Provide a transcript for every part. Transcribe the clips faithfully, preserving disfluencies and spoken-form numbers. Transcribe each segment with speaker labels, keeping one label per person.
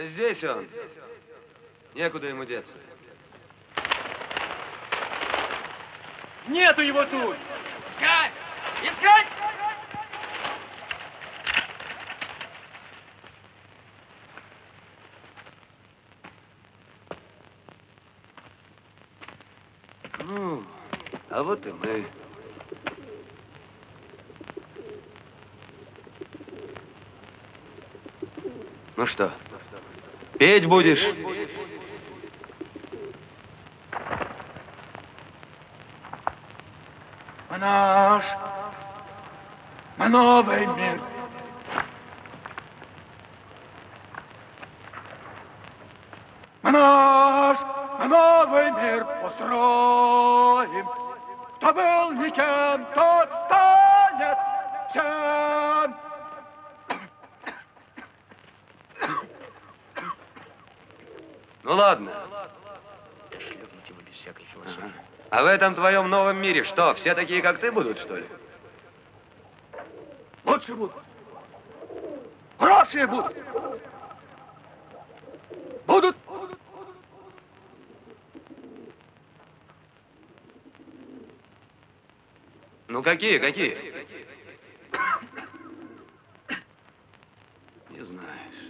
Speaker 1: Здесь он. Некуда ему деться.
Speaker 2: Нету его тут!
Speaker 3: Искать! Искать!
Speaker 1: Ну, а вот и мы. Ну что, петь будешь?
Speaker 2: А наш, а новый мир. А наш, а новый мир построим. Кто был никем, тот станет всем.
Speaker 1: Ну ладно.
Speaker 3: Шлепните вы без всякой философии.
Speaker 1: Ага. А в этом твоем новом мире что, все такие, как ты будут, что ли?
Speaker 2: Лучше будут. Хорошие будут. Будут.
Speaker 1: Ну какие, какие? Не знаешь.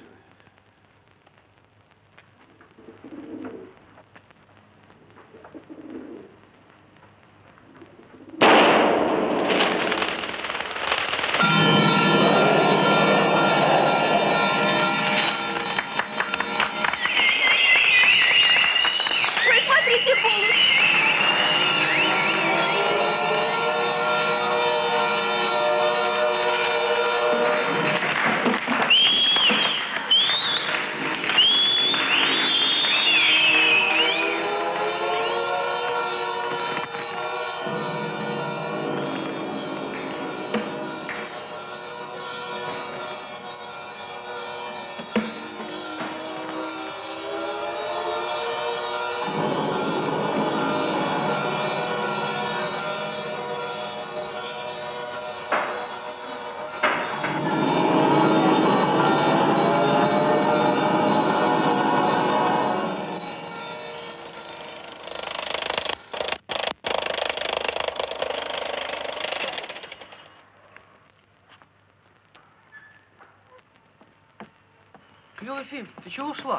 Speaker 4: Клевый фильм. Ты чего ушла?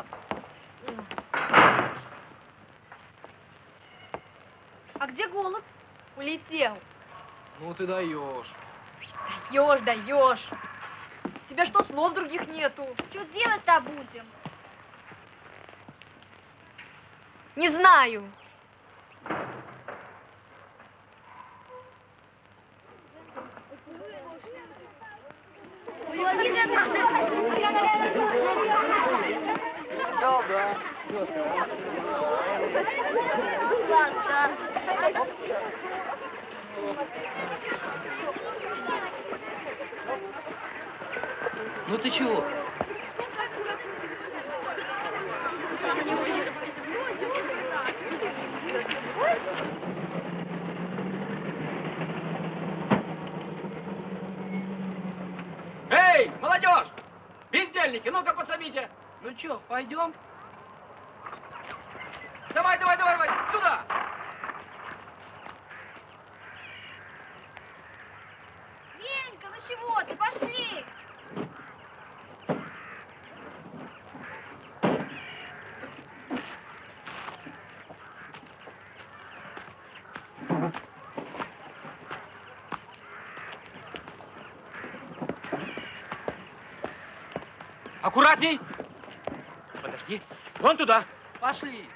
Speaker 5: А где голубь? Улетел.
Speaker 4: Ну ты даешь.
Speaker 5: Даешь, даешь. Тебя что, слов других нету? Что делать-то будем? Не знаю.
Speaker 4: Ну ты чего?
Speaker 3: Эй, молодежь! Бездельники, ну-ка подсобите!
Speaker 4: Ну чё, пойдем?
Speaker 3: Давай, давай, давай, давай, сюда!
Speaker 5: Венька, ну чего ты? Пошли!
Speaker 3: Аккуратней! Подожди, вон туда!
Speaker 4: Пошли!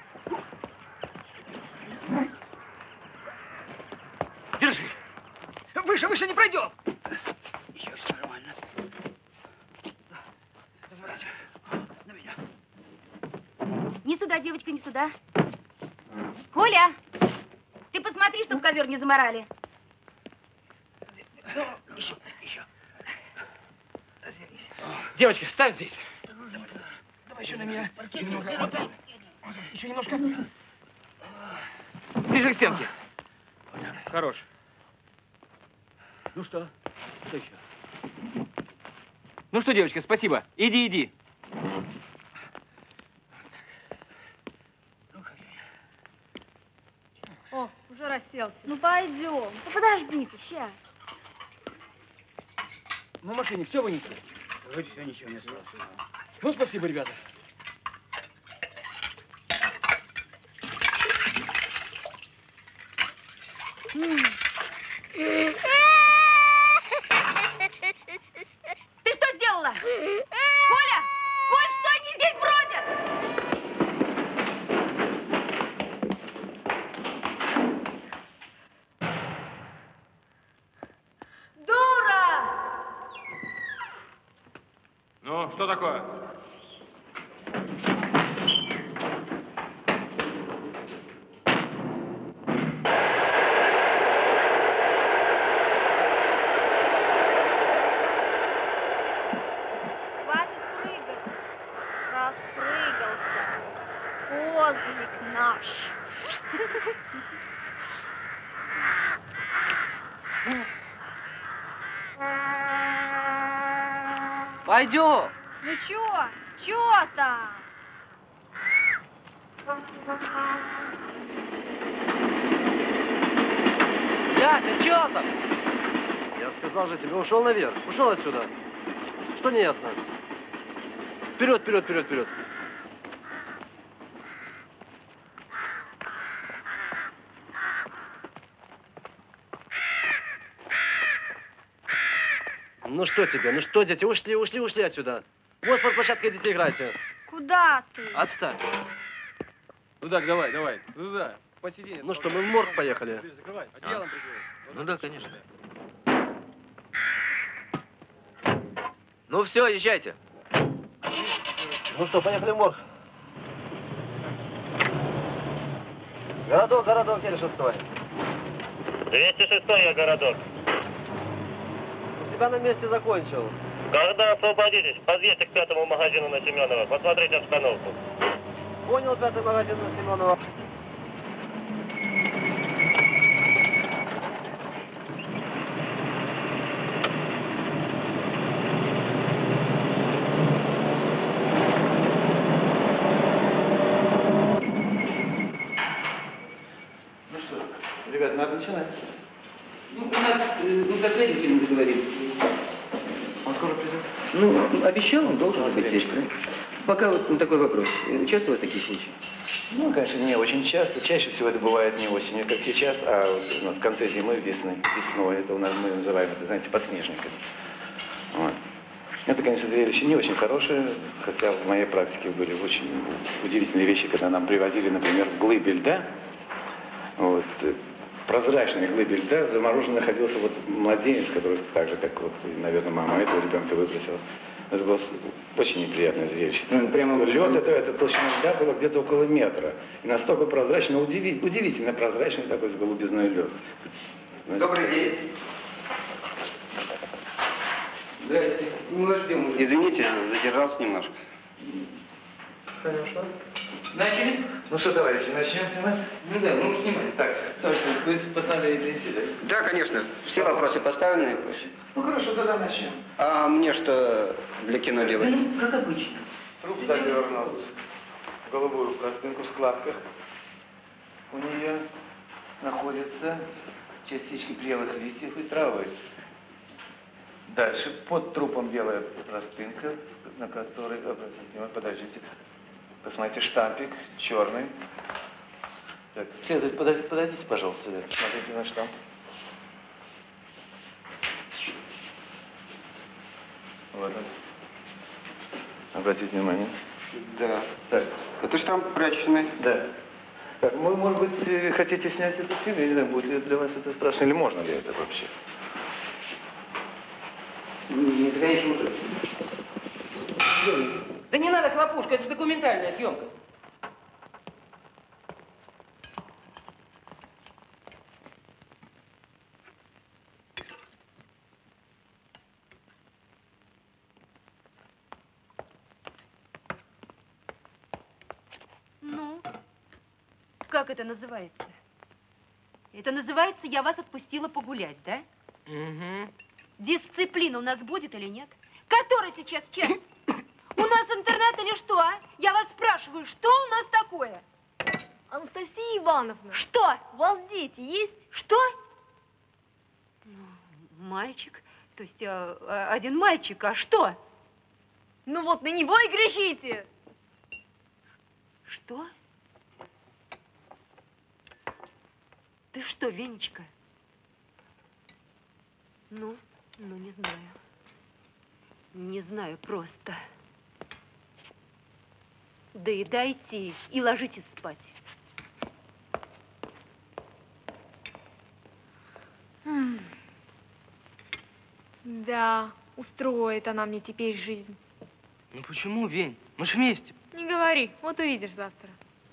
Speaker 3: Держи!
Speaker 4: Выше, выше не пройдем!
Speaker 3: Еще все нормально. Разворачивай. На меня.
Speaker 6: Не сюда, девочка, не сюда. Коля, ты посмотри, чтобы ковер не заморали.
Speaker 3: Еще, еще. Развернись. Девочка, ставь здесь. Давай, давай еще на меня. Немного. Вот так. Еще немножко. Ближе к стенке. Хорош. Ну что? Что еще? Ну что, девочка, спасибо. Иди, иди.
Speaker 5: делся?
Speaker 6: Ну, пойдем. Ну, подожди-ка, ща.
Speaker 3: На машине все вынесли?
Speaker 7: Вроде все, ничего не осталось.
Speaker 3: Ну, спасибо, ребята.
Speaker 6: Ты что сделала? Коля! Коль, что они здесь бродят?
Speaker 5: Дура!
Speaker 2: Ну, что такое?
Speaker 5: Хватит прыгать. Распрыгался. Козлик наш.
Speaker 4: Пойдем.
Speaker 5: Ну чё? Чё там?
Speaker 4: Дядя, чё там?
Speaker 8: Я сказал же тебе, ушел наверх. Ушел отсюда. Что не ясно? Вперед, вперед, вперед, вперед. Ну что тебе? Ну что, дети, ушли, ушли, ушли отсюда. Вот спортплощадка, идите играйте.
Speaker 5: Куда ты?
Speaker 4: Отстань.
Speaker 3: Ну так, давай, давай. Туда. Посиди.
Speaker 8: Ну что, мы в морг поехали.
Speaker 3: Дверь закрывай. Одеялом прикрой.
Speaker 4: Ну да, конечно. Ну все, езжайте.
Speaker 8: Ну что, поехали в морг. Городок, городок, еле шестой.
Speaker 9: двести шестой я городок.
Speaker 8: У себя на месте закончил.
Speaker 9: Когда освободитесь, подъедьте к пятому магазину на Семенова. Посмотрите обстановку.
Speaker 8: Понял, пятый магазин на Семенова.
Speaker 7: Ну что, ребят, надо начинать.
Speaker 4: Ну, у нас, э, ну, со следователем договорились.
Speaker 7: Он скоро придет?
Speaker 4: Ну, обещал, он должен быть здесь, да? Пока вот ну, такой вопрос. Э, Часто у вас такие случаи?
Speaker 7: Ну, конечно, не очень часто. Чаще всего это бывает не осенью, как сейчас, а вот, ну, в конце зимы, весны, весной. Это у нас мы называем это, знаете, подснежником. Вот. Это, конечно, зрелище не очень хорошее, хотя в моей практике были очень удивительные вещи, когда нам привозили, например, в глыбе льда. Вот, прозрачной глыбе льда заморожен находился вот младенец, который так же, как вот, наверное, мама этого ребенка выбросила. Это было очень неприятное зрелище.
Speaker 4: Ну, прямо
Speaker 7: лед, это, это толщина льда была где-то около метра. И настолько прозрачно, удиви, удивительно прозрачный такой с голубизной лед.
Speaker 4: Добрый день. Здрасте. Мы вас ждем.
Speaker 10: Извините, задержался немножко.
Speaker 7: Хорошо.
Speaker 4: Начали?
Speaker 7: Ну что, товарищи, начнем снимать?
Speaker 4: Ну да, ну уж снимай.
Speaker 7: Так, товарищи, вы постановили принести, да?
Speaker 10: Да, конечно. Все вопросы поставлены.
Speaker 7: Ну хорошо, тогда начнем.
Speaker 10: А мне что для кино
Speaker 4: Да,
Speaker 10: делать?
Speaker 4: ну, как обычно.
Speaker 7: Труп завернут в голубую простынку в складках. У нее находятся частички прелых листьев и травы. Дальше под трупом белая простынка, на которой, обратите внимание, подождите, посмотрите, штампик черный. Так, следователь, подождите, подождите, пожалуйста, сюда. Смотрите на штамп. Вот он. Обратите внимание.
Speaker 10: Да.
Speaker 7: Так.
Speaker 10: Это штамп прачечный.
Speaker 7: Да. Так, вы, может быть, э, хотите снять этот фильм? Я не знаю, будет ли для вас это страшно, или можно ли это вообще?
Speaker 4: Нет, конечно, уже. Да не надо, хлопушка, это же документальная съемка.
Speaker 6: Ну, как это называется? Это называется, я вас отпустила погулять, да?
Speaker 3: Угу.
Speaker 6: Дисциплина у нас будет или нет? Который сейчас час? У нас интернет или что, а? Я вас спрашиваю, что у нас такое?
Speaker 5: Анастасия Ивановна.
Speaker 6: Что?
Speaker 5: У вас дети есть?
Speaker 6: Что? Ну, мальчик. То есть а, один мальчик. А что?
Speaker 5: Ну вот на него и кричите.
Speaker 6: Что? Ты что, Венечка? Ну, ну, не знаю. Не знаю просто. Доедайте и ложитесь спать.
Speaker 5: Да, устроит она мне теперь жизнь.
Speaker 3: Ну почему, Вень? Мы же вместе.
Speaker 5: Не говори, вот увидишь завтра.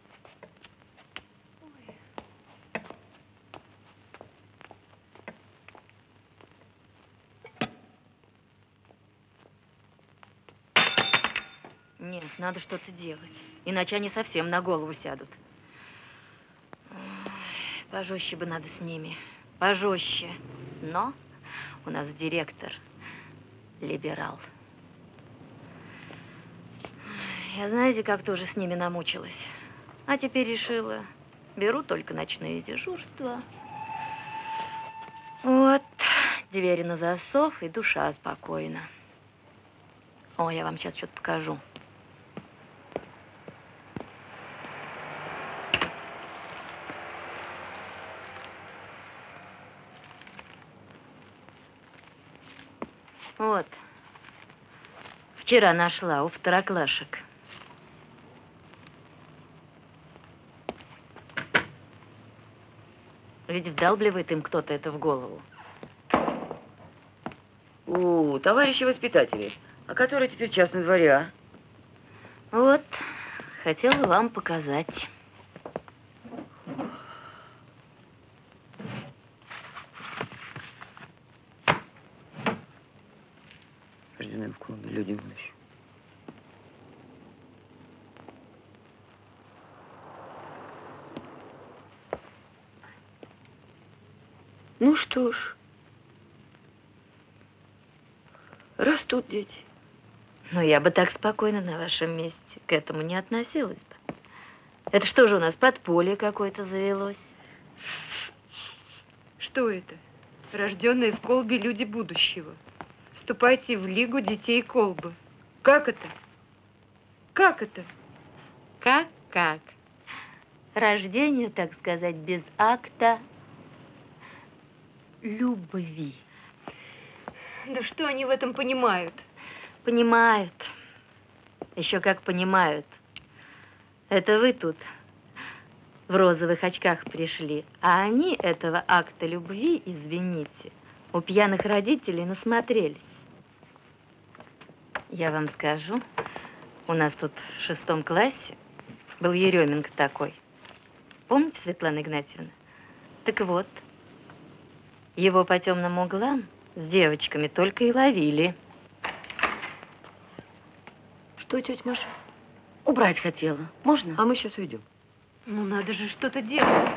Speaker 6: Нет, надо что-то делать, иначе они совсем на голову сядут. Ой, пожестче бы надо с ними, пожестче. Но у нас директор либерал. Я, знаете, как тоже с ними намучилась. А теперь решила, беру только ночные дежурства. Вот, двери на засов и душа спокойна. О, я вам сейчас что-то покажу. Вот. Вчера нашла у второклашек. Ведь вдалбливает им кто-то это в голову.
Speaker 11: У, товарищи воспитатели, а который теперь час на дворе, а?
Speaker 6: Вот, хотела вам показать.
Speaker 11: Рождены в клубе люди будущего. Ну что ж, растут дети.
Speaker 6: Но я бы так спокойно на вашем месте к этому не относилась бы. Это что же у нас, подполье какое-то завелось?
Speaker 12: Что это? Рожденные в колбе люди будущего. Вступайте в лигу детей колбы. Как это? Как это?
Speaker 6: Как-как? Рождение, так сказать, без акта любви.
Speaker 12: Да что они в этом понимают?
Speaker 6: Понимают. Еще как понимают. Это вы тут в розовых очках пришли, а они этого акта любви, извините, у пьяных родителей насмотрелись. Я вам скажу, у нас тут в шестом классе был Еременко такой. Помните, Светлана Игнатьевна? Так вот, его по темным углам с девочками только и ловили.
Speaker 11: Что, тетя Маша? Убрать хотела. Можно? А мы сейчас уйдем.
Speaker 12: Ну, надо же что-то делать.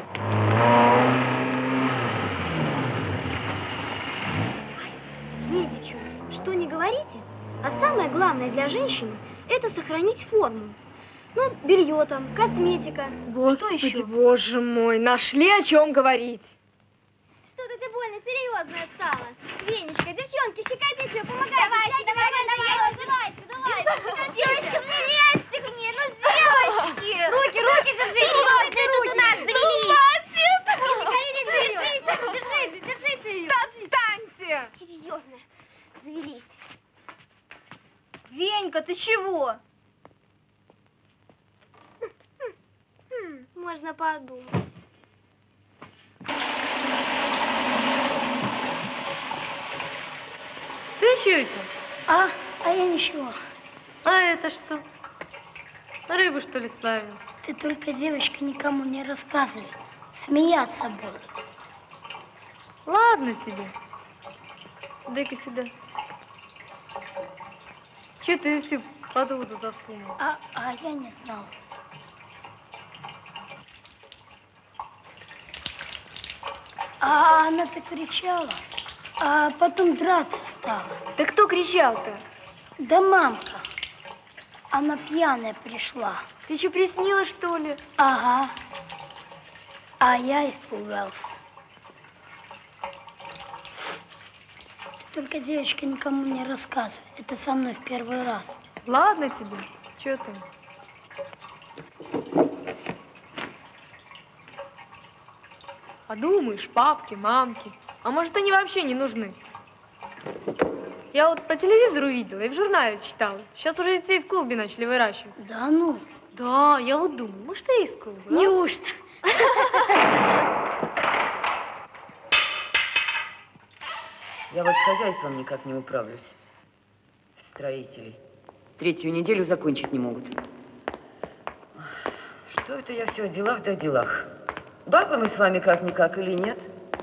Speaker 13: Видите, что не говорите, а самое главное для женщины – это сохранить форму. Ну, белье там, косметика.
Speaker 5: Господи,
Speaker 13: что еще?
Speaker 5: боже мой, нашли о чем говорить.
Speaker 13: Что-то ты больно серьезная стала. Венечка, девчонки, щекотите ее, помогайте. Давайте, давайте, давайте, давайте, давайте. Девочки, ну не лезьте к ней, ну девочки. Руки, руки держите. Серьезные тут у нас завелись. Держите, держите, держите ее.
Speaker 5: Отстаньте.
Speaker 13: Серьезно, завелись.
Speaker 6: Венька, ты чего?
Speaker 13: Можно подумать.
Speaker 5: Ты чё это?
Speaker 13: А, а я ничего.
Speaker 5: А это что? Рыбу, что ли, славил?
Speaker 13: Ты только, девочка, никому не рассказывай. Смеяться будут.
Speaker 5: Ладно тебе. Дай-ка сюда. Че ты ее всю под воду засунул?
Speaker 13: А, а я не знала. А она-то кричала, а потом драться стала.
Speaker 5: Да кто кричал-то?
Speaker 13: Да мамка. Она пьяная пришла.
Speaker 5: Тебе что, приснилось, что ли?
Speaker 13: Ага.
Speaker 14: А я испугался. Только, девочка, никому не рассказывай. Это со мной в первый раз.
Speaker 5: Ладно тебе. Чё ты? Подумаешь, папки, мамки. А может, они вообще не нужны? Я вот по телевизору видела и в журнале читала. Сейчас уже детей в клубе начали выращивать.
Speaker 14: Да ну?
Speaker 5: Да, я вот думаю, может, и из клуба.
Speaker 14: Неужто?
Speaker 11: Я вот с хозяйством никак не управлюсь. Строителей. Третью неделю закончить не могут. Что это я все о делах да о делах? Бабы мы с вами как-никак или нет?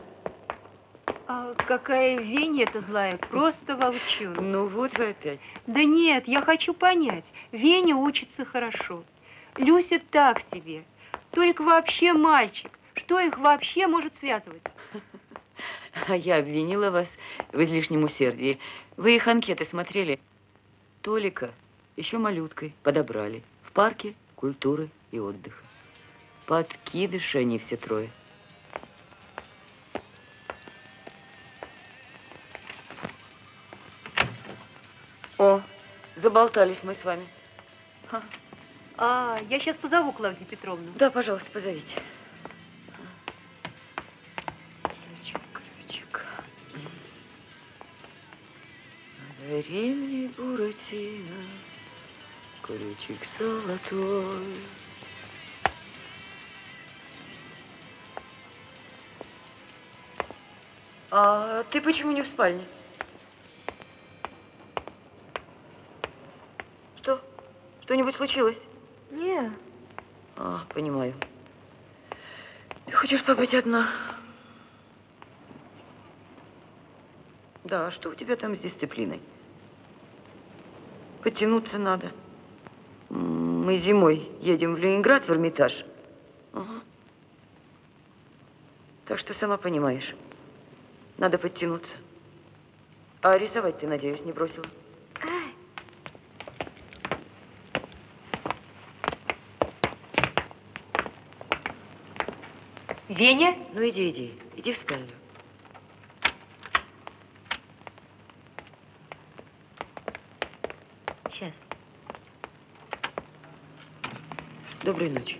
Speaker 12: А какая Веня эта злая, просто волчонок.
Speaker 11: Ну вот вы опять.
Speaker 12: Да нет, я хочу понять. Веня учится хорошо. Люся так себе. Толик вообще мальчик. Что их вообще может связывать?
Speaker 11: А я обвинила вас в излишнем усердии. Вы их анкеты смотрели? Толика еще малюткой подобрали в парке культуры и отдыха. Подкидыши они все трое. О, заболтались мы с вами. Ха.
Speaker 12: А, я сейчас позову Клавдию Петровну.
Speaker 11: Да, пожалуйста, позовите. Ключик, ключик. Одари мне, Буратино, ключик золотой. А ты почему не в спальне? Что? Что-нибудь случилось?
Speaker 5: Не.
Speaker 11: А, понимаю. Ты хочешь побыть одна? Да, а что у тебя там с дисциплиной? Подтянуться надо. Мы зимой едем в Ленинград, в Эрмитаж. Ага. Так что сама понимаешь. Надо подтянуться. А рисовать ты, надеюсь, не бросила?
Speaker 12: Веня?
Speaker 11: Ну иди, иди. Иди в спальню.
Speaker 6: Сейчас.
Speaker 11: Доброй ночи.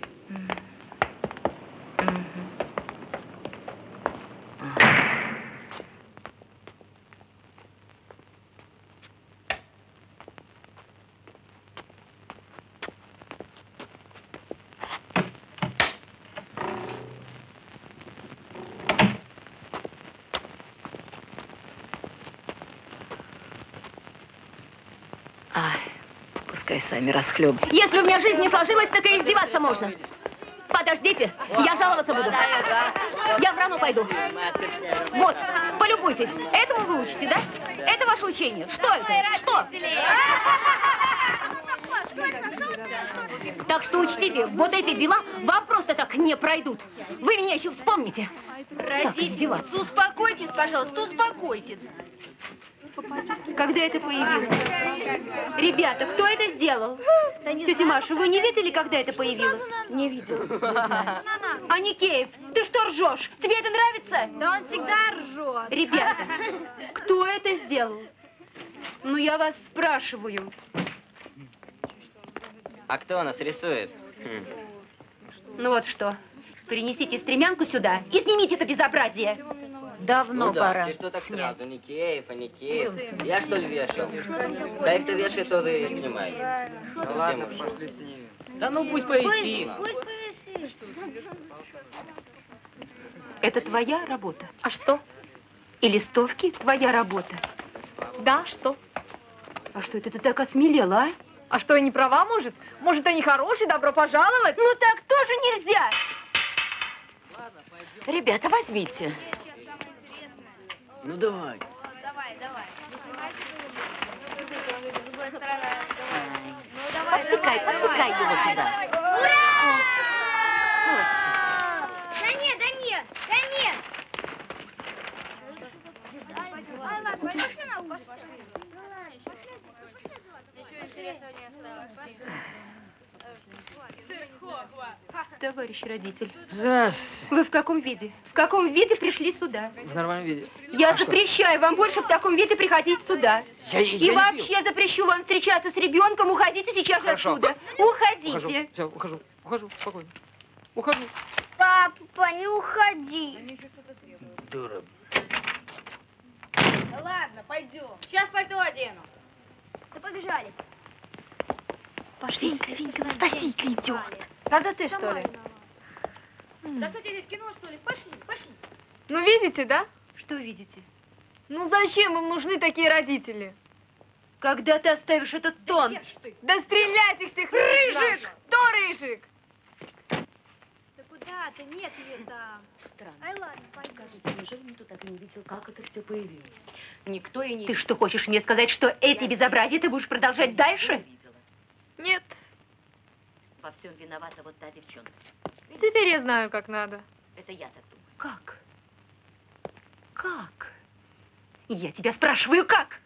Speaker 6: Пускай сами расхлебывают.
Speaker 11: Если у меня жизнь не сложилась, так и издеваться можно. Подождите, я жаловаться буду. Я в РАНО пойду. Вот, полюбуйтесь. Этому вы учите, да? Это ваше учение. Что это? Что? Так что учтите, вот эти дела вам просто так не пройдут. Вы меня еще вспомните.
Speaker 5: Родители, успокойтесь, пожалуйста, успокойтесь.
Speaker 12: Когда это появилось? Ребята, кто это сделал? Тетя Маша, вы не видели, когда это появилось?
Speaker 6: Не видела, не знаю.
Speaker 12: А Никеев, ты что ржешь? Тебе это нравится?
Speaker 5: Да он всегда ржет.
Speaker 12: Ребята, кто это сделал? Ну, я вас спрашиваю.
Speaker 15: А кто нас рисует? Хм.
Speaker 12: Ну вот что, принесите стремянку сюда и снимите это безобразие.
Speaker 6: Давно
Speaker 15: ну да,
Speaker 6: пора.
Speaker 15: Ты что так
Speaker 6: снять.
Speaker 15: сразу? Никеев, а Никеев. Я что ли вешал? Да кто вешает, тот и снимает.
Speaker 2: Ну ладно, пошли с ними.
Speaker 15: Да ну пусть повисит.
Speaker 13: Пусть повисит.
Speaker 12: Это твоя работа?
Speaker 5: А что?
Speaker 12: И листовки твоя работа?
Speaker 5: Да, что?
Speaker 12: А что это ты так осмелела, а?
Speaker 5: А что, я не права, может? Может, они хорошие, добро пожаловать?
Speaker 12: Ну так тоже нельзя!
Speaker 6: Ребята, возьмите.
Speaker 15: Ну давай.
Speaker 13: Давай, давай. Другая сторона. Ну давай,
Speaker 6: Подтыкай,
Speaker 13: давай,
Speaker 6: подтыкай
Speaker 13: давай,
Speaker 6: его
Speaker 13: давай,
Speaker 6: туда.
Speaker 13: давай. Ура! Да нет, да нет, да нет. Ай, ладно, пошли на улицу. Еще интересного не осталось.
Speaker 12: Товарищ родитель.
Speaker 2: Здравствуйте.
Speaker 12: Вы в каком виде? В каком виде пришли сюда?
Speaker 2: В нормальном виде.
Speaker 12: Я
Speaker 2: А
Speaker 12: запрещаю
Speaker 2: что?
Speaker 12: вам больше в таком виде приходить сюда.
Speaker 2: Я, я
Speaker 12: И
Speaker 2: не
Speaker 12: вообще
Speaker 2: пил.
Speaker 12: запрещу вам встречаться с ребенком. Уходите сейчас же
Speaker 2: Хорошо.
Speaker 12: отсюда.
Speaker 2: Ухожу.
Speaker 12: Уходите.
Speaker 2: Все, ухожу. Ухожу. Спокойно. Ухожу.
Speaker 13: Папа, не уходи.
Speaker 2: Дура.
Speaker 5: Да ладно, пойдем. Сейчас пальто одену.
Speaker 13: Да побежали.
Speaker 12: Пошли, Венька, Венька, Анастасийка идет.
Speaker 5: Надо ты, что ли? Да что тебе здесь кино, что ли? Пошли, пошли. Ну, видите, да?
Speaker 12: Что видите?
Speaker 5: Ну, зачем им нужны такие родители?
Speaker 12: Когда ты оставишь этот тон?
Speaker 5: Да стрелять их всех! Рыжик! Кто Рыжик?
Speaker 13: Да куда ты? Нет ее там.
Speaker 11: Странно.
Speaker 13: Ай, ладно, пойдем.
Speaker 11: Скажите, неужели никто так и не видел, как это все появилось? Никто и не...
Speaker 12: Ты что, хочешь мне сказать, что эти безобразия ты будешь продолжать дальше?
Speaker 5: Нет.
Speaker 11: Во всем виновата вот та девчонка.
Speaker 5: Теперь я знаю, как надо.
Speaker 11: Это я так думаю.
Speaker 12: Как? Как? Я тебя спрашиваю, как?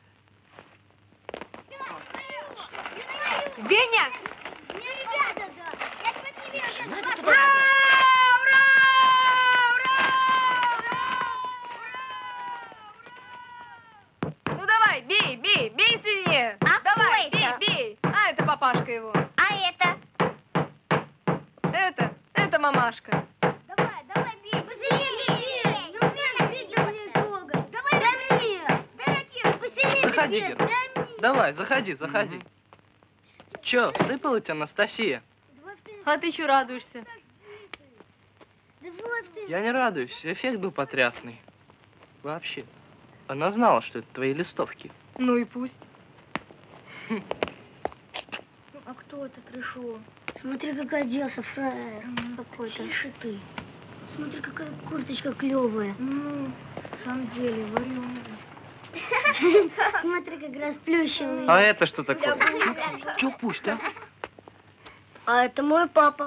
Speaker 12: Веня!
Speaker 13: Не ребята, да. Я тебя не вижу.
Speaker 11: Надо туда
Speaker 5: Ура! Ну давай, бей, бей, бей сильнее.
Speaker 13: А
Speaker 5: Давай,
Speaker 13: кто
Speaker 5: бей,
Speaker 13: это?
Speaker 5: бей. А, это папашка его.
Speaker 13: А это?
Speaker 5: Это, это мамашка.
Speaker 13: Давай, давай, бей. Быстрее, бей. Не умеешь бить, давай долго. Давай, дай мне. Дай ракету, быстрее.
Speaker 2: Заходи,
Speaker 13: бей.
Speaker 2: Гера.
Speaker 13: Дай мне.
Speaker 2: Давай, заходи, заходи. Че, всыпала тебя Анастасия?
Speaker 5: А ты еще радуешься.
Speaker 13: Да вот ты.
Speaker 2: Я не радуюсь, эффект был потрясный. Вообще. Она знала, что это твои листовки.
Speaker 5: Ну и пусть.
Speaker 13: А кто это пришел? Смотри, как оделся фраер какой-то. Тише ты. Смотри, какая курточка клевая. Ну, в самом деле, вареная. Смотри, как расплющенный.
Speaker 1: А это что такое?
Speaker 2: Че пусть, а?
Speaker 13: А это мой папа.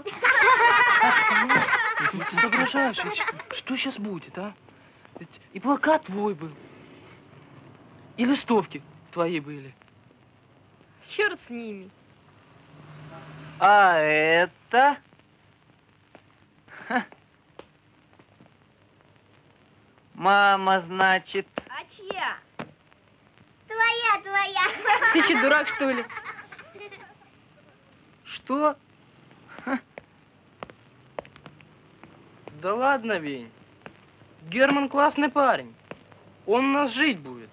Speaker 2: Ну ты соображаешь, ведь что сейчас будет, а? Ведь и плакат твой был, и листовки твои были.
Speaker 5: Черт с ними.
Speaker 16: А это? Ха. Мама, значит.
Speaker 13: А чья? Твоя, твоя.
Speaker 5: Ты еще дурак, что ли?
Speaker 16: Что? Ха.
Speaker 2: Да ладно, Вень. Герман классный парень. Он у нас жить будет.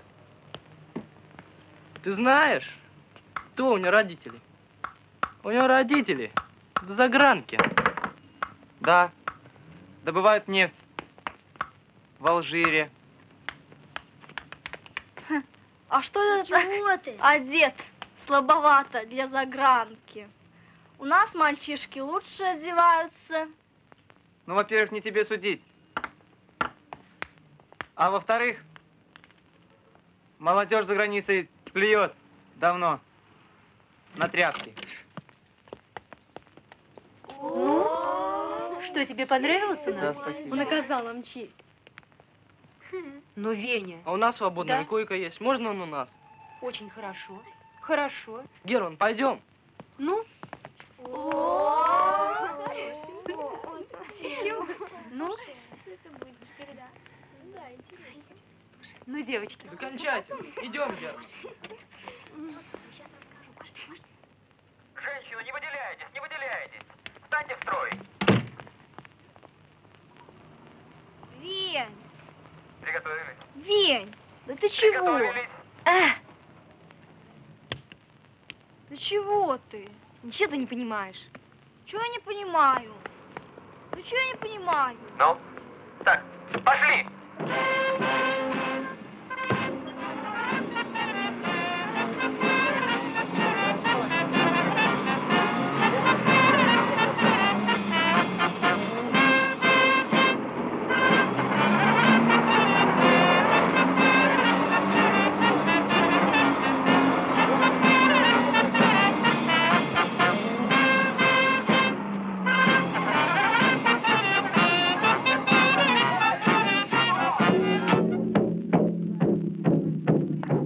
Speaker 2: Ты знаешь, кто у него родители? У него родители в загранке.
Speaker 1: Да. Добывают нефть. В Алжире.
Speaker 17: А что это
Speaker 13: Чего ты?
Speaker 17: одет слабовато для загранки? У нас мальчишки лучше одеваются.
Speaker 1: Ну, во-первых, не тебе судить. А во-вторых, молодежь за границей плюет давно на тряпки.
Speaker 12: Ну, что, тебе понравилось у нас?
Speaker 1: Да, спасибо.
Speaker 5: Он оказал нам честь.
Speaker 12: Ну, Веня.
Speaker 2: А у нас свободная
Speaker 12: Да?
Speaker 2: койка есть. Можно он у нас?
Speaker 12: Очень хорошо. Хорошо.
Speaker 2: Герман, пойдем.
Speaker 12: Ну? Ну? Ну, девочки.
Speaker 2: Окончательно. Идем, Герман.
Speaker 18: Женщины, не выделяйтесь, не выделяйтесь. Встаньте в строй.
Speaker 17: Вень,
Speaker 18: Приготовились.
Speaker 17: Вень, да ты чего?
Speaker 18: Приготовились.
Speaker 17: Эх. Да чего ты?
Speaker 5: Ничего ты не понимаешь.
Speaker 17: Чего я не понимаю? Ну чего я не понимаю?
Speaker 18: Ну, так, пошли.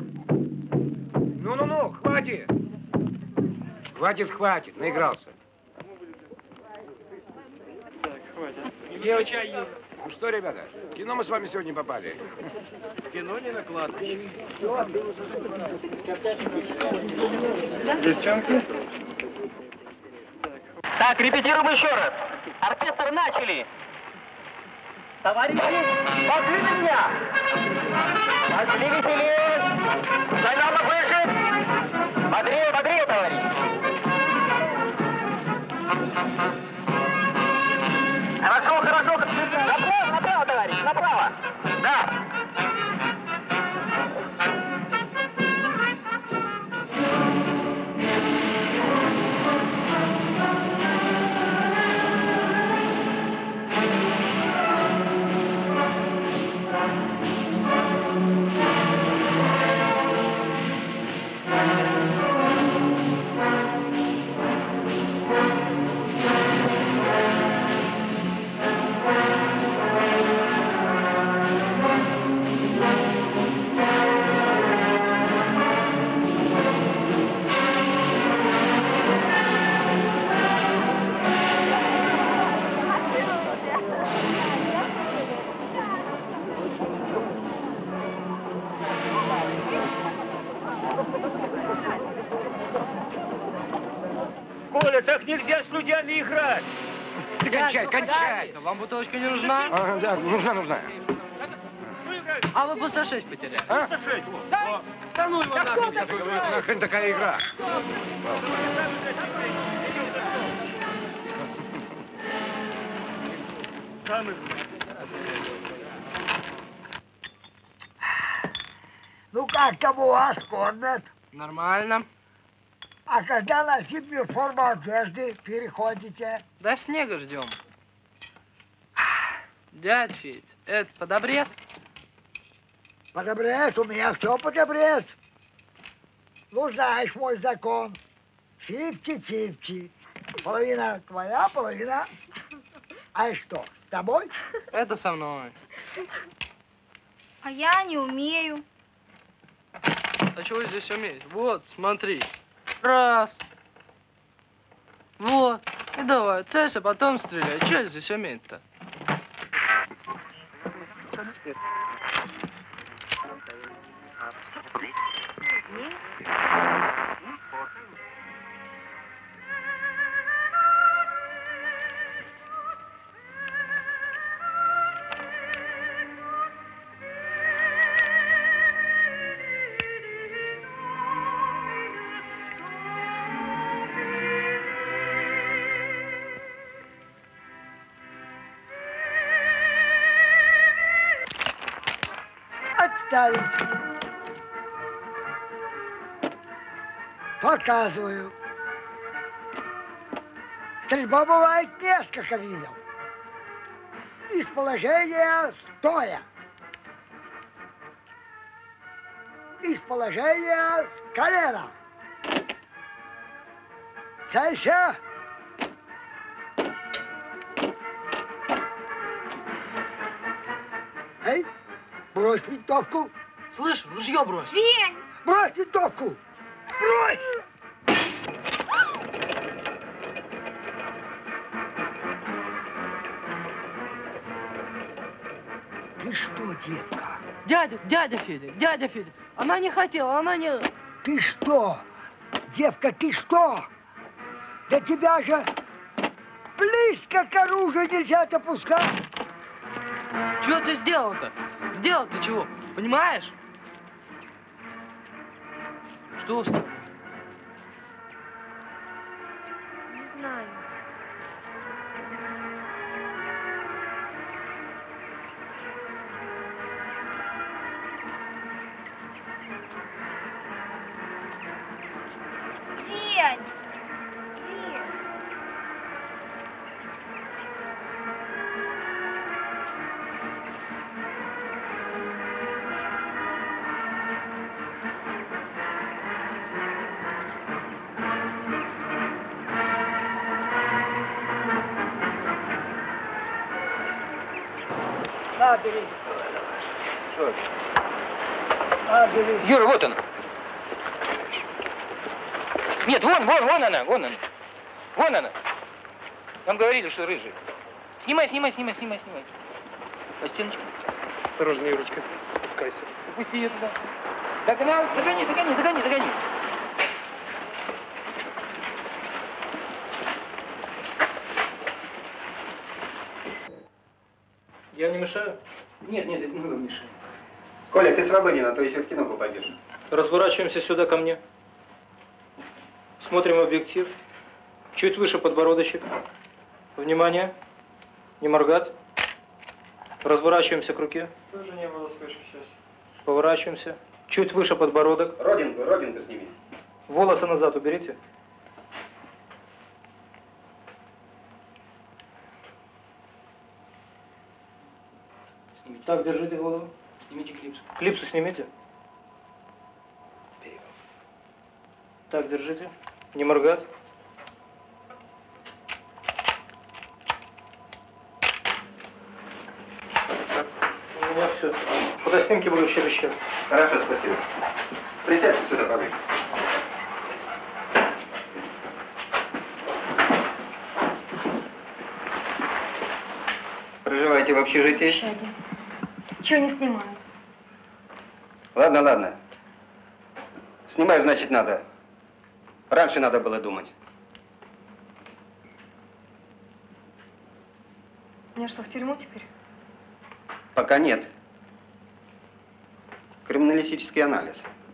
Speaker 19: Ну-ну-ну, хватит. Хватит, хватит, наигрался.
Speaker 2: Девочки.
Speaker 19: Ну что, ребята, в кино мы с вами сегодня попали.
Speaker 2: Кино не на кладбище.
Speaker 1: Девчонки.
Speaker 18: Так, репетируем еще раз. Оркестр начали. Товарищи, пошли на меня. Пошли веселее. Займем на флеши. Бодрее, бодрее, товарищ. Хорошо, хорошо. Направо, направо, товарищ, направо. Да.
Speaker 3: Коля, так нельзя с людьми играть.
Speaker 19: Ты кончай, кончай.
Speaker 2: Вам бутылочка не нужна?
Speaker 19: А, да, нужна, нужна.
Speaker 2: А вы бы сто шесть потеряли.
Speaker 19: А?
Speaker 3: сто шесть. Да, да ну его нахрен.
Speaker 19: Нахрен такая игра.
Speaker 20: Ну как там у вас кормят?
Speaker 2: Нормально.
Speaker 20: А когда на зимнюю форму одежды переходите?
Speaker 2: До снега ждем. Дядь Федь, это под обрез?
Speaker 20: Под обрез, у меня все под обрез. Ну, знаешь мой закон. Фифти-фифти. Половина твоя, половина. А что, с тобой?
Speaker 2: Это со мной.
Speaker 17: А я не умею.
Speaker 2: А чего здесь уметь? Вот, смотри. Раз. Вот. И давай, целься, потом стреляй. Чего здесь уметь-то?
Speaker 20: Отставить. Показываю. Стрельба бывает несколько видов. Из положения стоя. Из положения с колена. Целься. Эй, брось винтовку.
Speaker 2: Слышь, ружье брось.
Speaker 17: Вень!
Speaker 20: Брось винтовку. Брось! Ты что, детка?
Speaker 2: Дядя, дядя Федя, дядя Федя. Она не хотела, она не...
Speaker 20: Ты что? Девка, ты что? Да тебя же близко к оружию нельзя допускать.
Speaker 2: Чего ты сделал-то? Сделал ты чего? Понимаешь? Что с тобой?
Speaker 5: Не знаю.
Speaker 17: Вень! Вень!
Speaker 8: На, бери.
Speaker 19: Что?
Speaker 8: А, бери.
Speaker 3: Юра, вот она. Нет, вон, вон, вон она, вон она. Вон она. Нам говорили, что рыжий.
Speaker 2: Снимай, снимай, снимай, снимай, снимай. По стеночке.
Speaker 3: Осторожнее, ручка. Спускайся.
Speaker 2: Пусти ее туда. Догнал, догони, догони, догони, догони.
Speaker 3: Я не мешаю?
Speaker 2: Нет, нет, это мы вам мешаем.
Speaker 10: Коля, ты свободен, а то еще в кино попадешь.
Speaker 3: Разворачиваемся сюда ко мне. Смотрим в объектив. Чуть выше подбородочек. Внимание. Не моргать. Разворачиваемся к руке. Тоже не было слышно сейчас. Поворачиваемся. Чуть выше подбородок.
Speaker 10: Родинку, родинку сними.
Speaker 3: Волосы назад уберите.
Speaker 2: Снимите.
Speaker 3: Так, держите голову.
Speaker 2: Снимите клипсу.
Speaker 3: Клипсу снимите. Так, держите. Не моргать. Так, у меня все. Фотоснимки будут через час.
Speaker 10: Хорошо, спасибо. Присядьте сюда поближе. Проживаете в общежитии?
Speaker 5: Чего не снимаю?
Speaker 10: Ладно, ладно. Снимать, значит, надо. Раньше надо было думать.
Speaker 5: Мне что, в тюрьму теперь?
Speaker 10: Пока нет. Криминалистический анализ.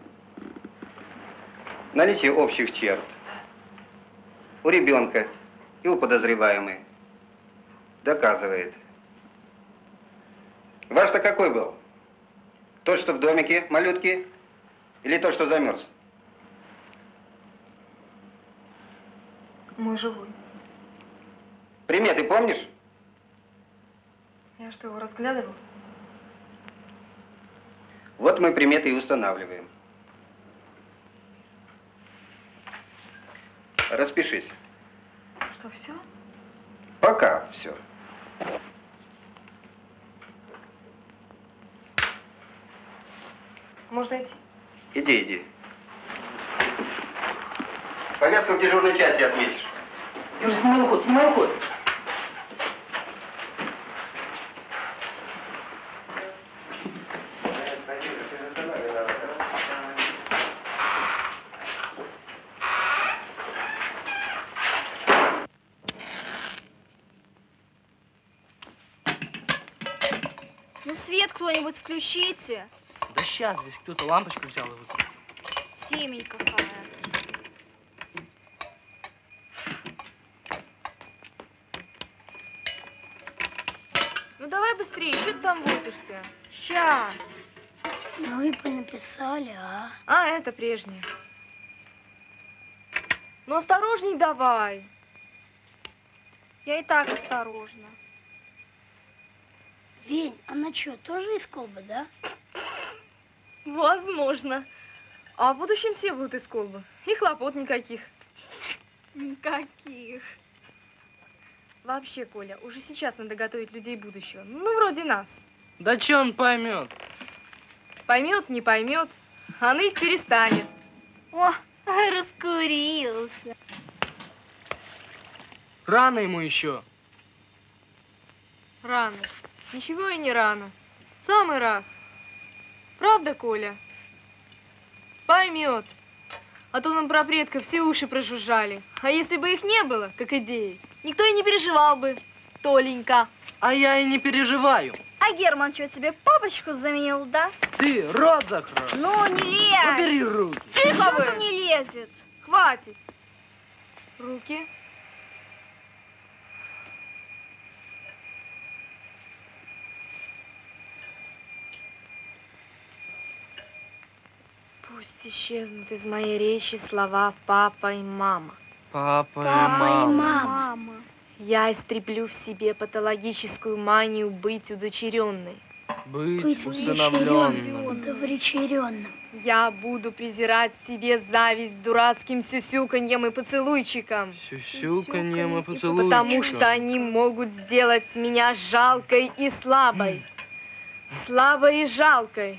Speaker 10: Наличие общих черт у ребенка и у подозреваемой доказывает. Ваш-то какой был? Тот, что в домике, малютки, или тот, что замерз?
Speaker 5: Мой живой.
Speaker 10: Приметы помнишь?
Speaker 5: Я что, его разглядывал?
Speaker 10: Вот мы приметы и устанавливаем. Распишись.
Speaker 5: Что, все?
Speaker 10: Пока все.
Speaker 5: Можно идти?
Speaker 10: Иди, иди. Повестку в дежурной части отметишь.
Speaker 2: Юра, снимай уход, снимай уход.
Speaker 17: Ну, свет кто-нибудь включите.
Speaker 2: Да сейчас здесь кто-то лампочку взял и выключил.
Speaker 17: Темень какая.
Speaker 5: Ну давай быстрее, что ты там возишься?
Speaker 17: Сейчас.
Speaker 14: Ну и понаписали, а?
Speaker 5: А, это прежнее. Ну осторожней давай.
Speaker 17: Я и так осторожна.
Speaker 14: Вень, она что, тоже из колбы, да?
Speaker 5: Возможно. А в будущем все будут из колбы. И хлопот никаких.
Speaker 17: Никаких.
Speaker 5: Вообще, Коля, уже сейчас надо готовить людей будущего. Ну, вроде нас.
Speaker 2: Да че он поймет?
Speaker 5: Поймет, не поймет, а ныть перестанет.
Speaker 17: О, раскурился.
Speaker 2: Рано ему еще.
Speaker 5: Рано. Ничего и не рано. В самый раз. Правда, Коля? Поймет. А то нам про предков все уши прожужжали. А если бы их не было, как идеи, никто и не переживал бы. Толенька.
Speaker 2: А я и не переживаю.
Speaker 17: А Герман что, тебе папочку заменил, да?
Speaker 2: Ты рот закрой.
Speaker 17: Ну, не лезь.
Speaker 2: Убери руки.
Speaker 5: Тихо вы.
Speaker 17: Он не лезет.
Speaker 5: Хватит. Руки. Пусть исчезнут из моей речи слова «папа» и «мама».
Speaker 2: Папа, и
Speaker 14: Папа
Speaker 2: мама.
Speaker 14: и мама.
Speaker 5: Я истреблю в себе патологическую манию быть удочеренной.
Speaker 2: Быть,
Speaker 14: Быть
Speaker 2: усыновленным.
Speaker 14: удовлетворенным.
Speaker 5: Я буду презирать в себе зависть дурацким сюсюканьем и поцелуйчиком.
Speaker 2: Сюсюканьем и поцелуйчиком.
Speaker 5: Потому что они могут сделать меня жалкой и слабой. Слабой и жалкой.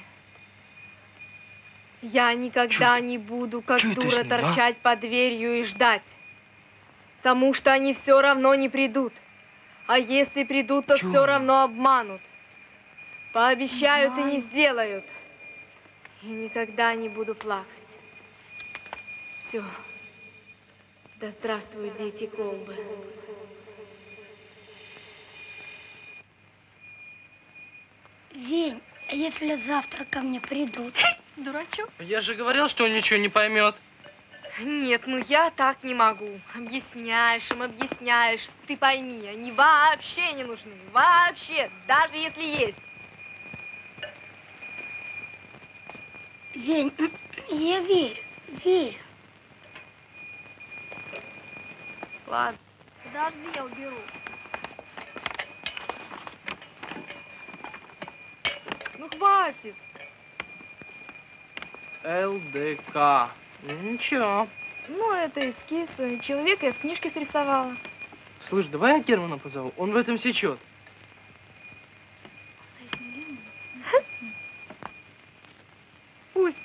Speaker 5: Я никогда не буду, как
Speaker 2: чё это
Speaker 5: дура,
Speaker 2: с ним, а?
Speaker 5: торчать под дверью и ждать. Потому что они все равно не придут. А если придут, то
Speaker 2: Чё?
Speaker 5: все равно обманут. Пообещают и не сделают. Я никогда не буду плакать. Все. Да здравствуют дети Колбы.
Speaker 14: Вень, а если завтра ко мне придут?
Speaker 5: Дурачок.
Speaker 2: Я же говорил, что он ничего не поймет.
Speaker 5: Нет, ну я так не могу. Объясняешь им, объясняешь. Ты пойми, они вообще не нужны. Вообще, даже если есть.
Speaker 14: Вень, я верю, верю.
Speaker 5: Ладно.
Speaker 17: Подожди, я уберу.
Speaker 5: Ну хватит.
Speaker 2: ЛДК. Ничего.
Speaker 5: Ну, это эскиз. Человека я с книжки срисовала.
Speaker 2: Слышь, давай я Германа позову. Он в этом сечет.
Speaker 5: Пусть.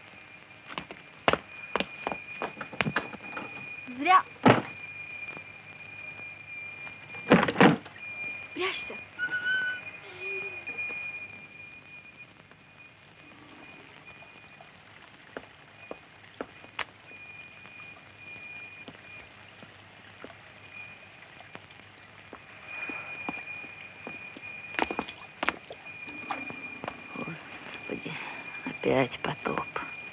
Speaker 17: Зря. Прячься.
Speaker 6: Господи, опять потоп.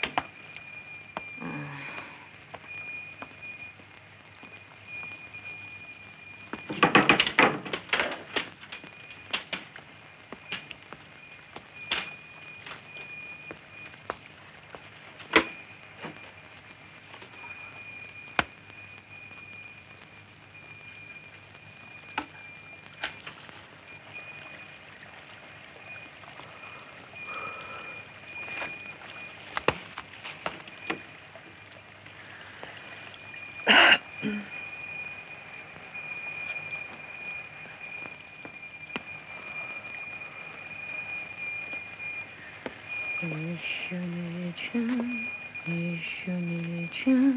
Speaker 6: Еще не вечер, еще не вечер.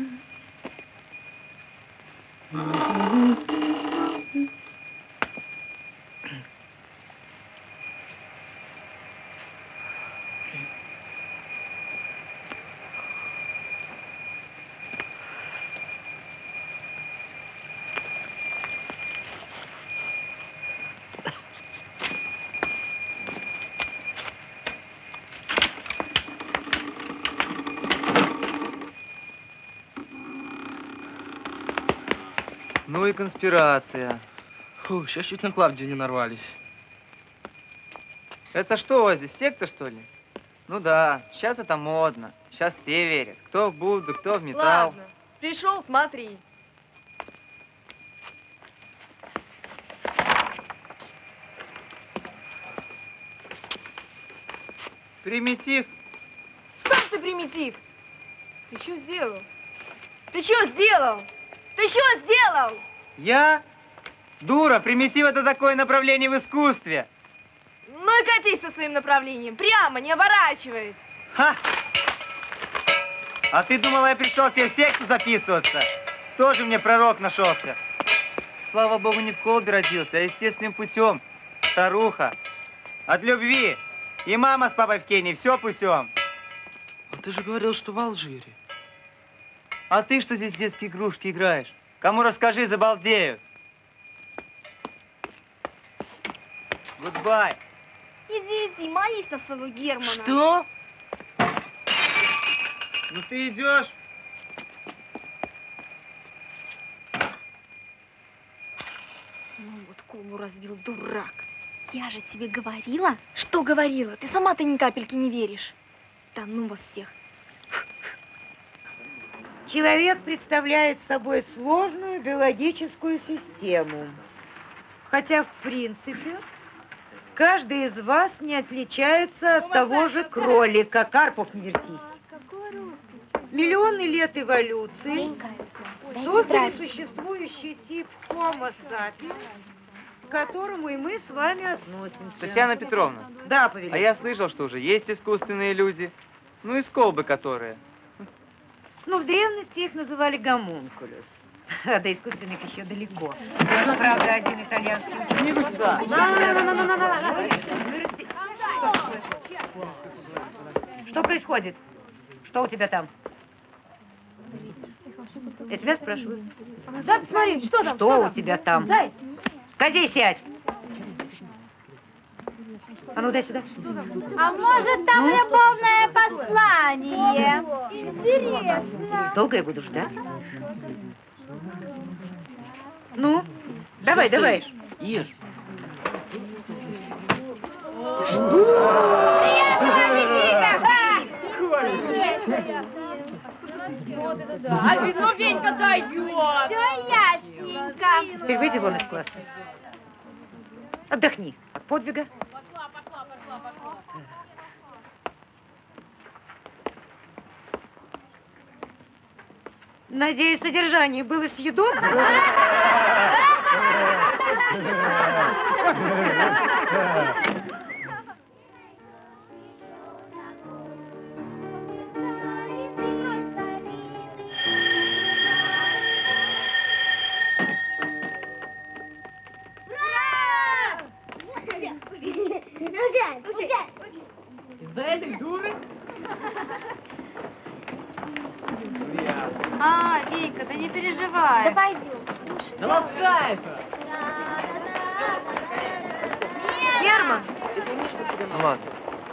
Speaker 1: Ну и конспирация.
Speaker 2: Фу, сейчас чуть на Клавдию не нарвались.
Speaker 1: Это что у вас здесь, секта, что ли? Ну да, сейчас это модно. Сейчас все верят. Кто в Будду, кто в металл.
Speaker 5: Ладно, пришел, смотри.
Speaker 1: Примитив.
Speaker 5: Сам ты примитив. Ты что сделал? Ты что сделал? Ты что сделал?
Speaker 1: Я? Дура, примитив это такое направление в искусстве.
Speaker 5: Ну и катись со своим направлением, прямо, не оборачиваясь.
Speaker 1: Ха! А ты думала, я пришел к тебе в секту записываться? Тоже мне пророк нашелся. Слава богу, не в колбе родился, а естественным путем. Старуха. От любви. И мама с папой в Кении, все путем.
Speaker 2: А ты же говорил, что в Алжире.
Speaker 1: А ты что здесь в детские игрушки играешь? Кому расскажи, забалдеют. Гудбай.
Speaker 17: Иди, иди, молись на своего Германа.
Speaker 2: Что?
Speaker 1: Ну ты идешь?
Speaker 5: Ну вот колбу разбил, дурак.
Speaker 17: Я же тебе говорила.
Speaker 5: Что говорила? Ты сама-то ни капельки не веришь. Да ну вас всех.
Speaker 21: Человек представляет собой сложную биологическую систему. Хотя, в принципе, каждый из вас не отличается от того же кролика. Карпов, не вертись. Миллионы лет эволюции создали существующий тип Homo sapiens, к которому и мы с вами относимся.
Speaker 1: Татьяна Петровна.
Speaker 21: Да, повелитель.
Speaker 1: А я слышал, что уже есть искусственные люди. Ну и сколбы которые.
Speaker 21: Ну, в древности их называли гомункулюс. А до искусственных еще далеко. Ну, правда, один итальянский ученый.
Speaker 2: сюда.
Speaker 21: Что происходит? Что у тебя там? Я тебя спрашиваю.
Speaker 5: Да, посмотри, что там?
Speaker 21: Что у тебя там?
Speaker 5: Дай.
Speaker 21: Скажи, сядь. А ну, дай сюда.
Speaker 13: А может, там любовное послание? Интересно.
Speaker 21: Долго я буду ждать? Ну, давай,
Speaker 2: Что
Speaker 21: давай.
Speaker 2: стоишь? Ешь.
Speaker 5: А вино Венька дает.
Speaker 13: Все ясненько.
Speaker 21: Теперь выйди вон из класса. Отдохни от подвига. Надеюсь, содержание было съедобно?
Speaker 2: Из-за этой дуры?
Speaker 5: А, Венька, да не переживай.
Speaker 13: Да пойдем, слушай.
Speaker 2: Да лапша это!
Speaker 5: Герман!
Speaker 1: Ну ладно.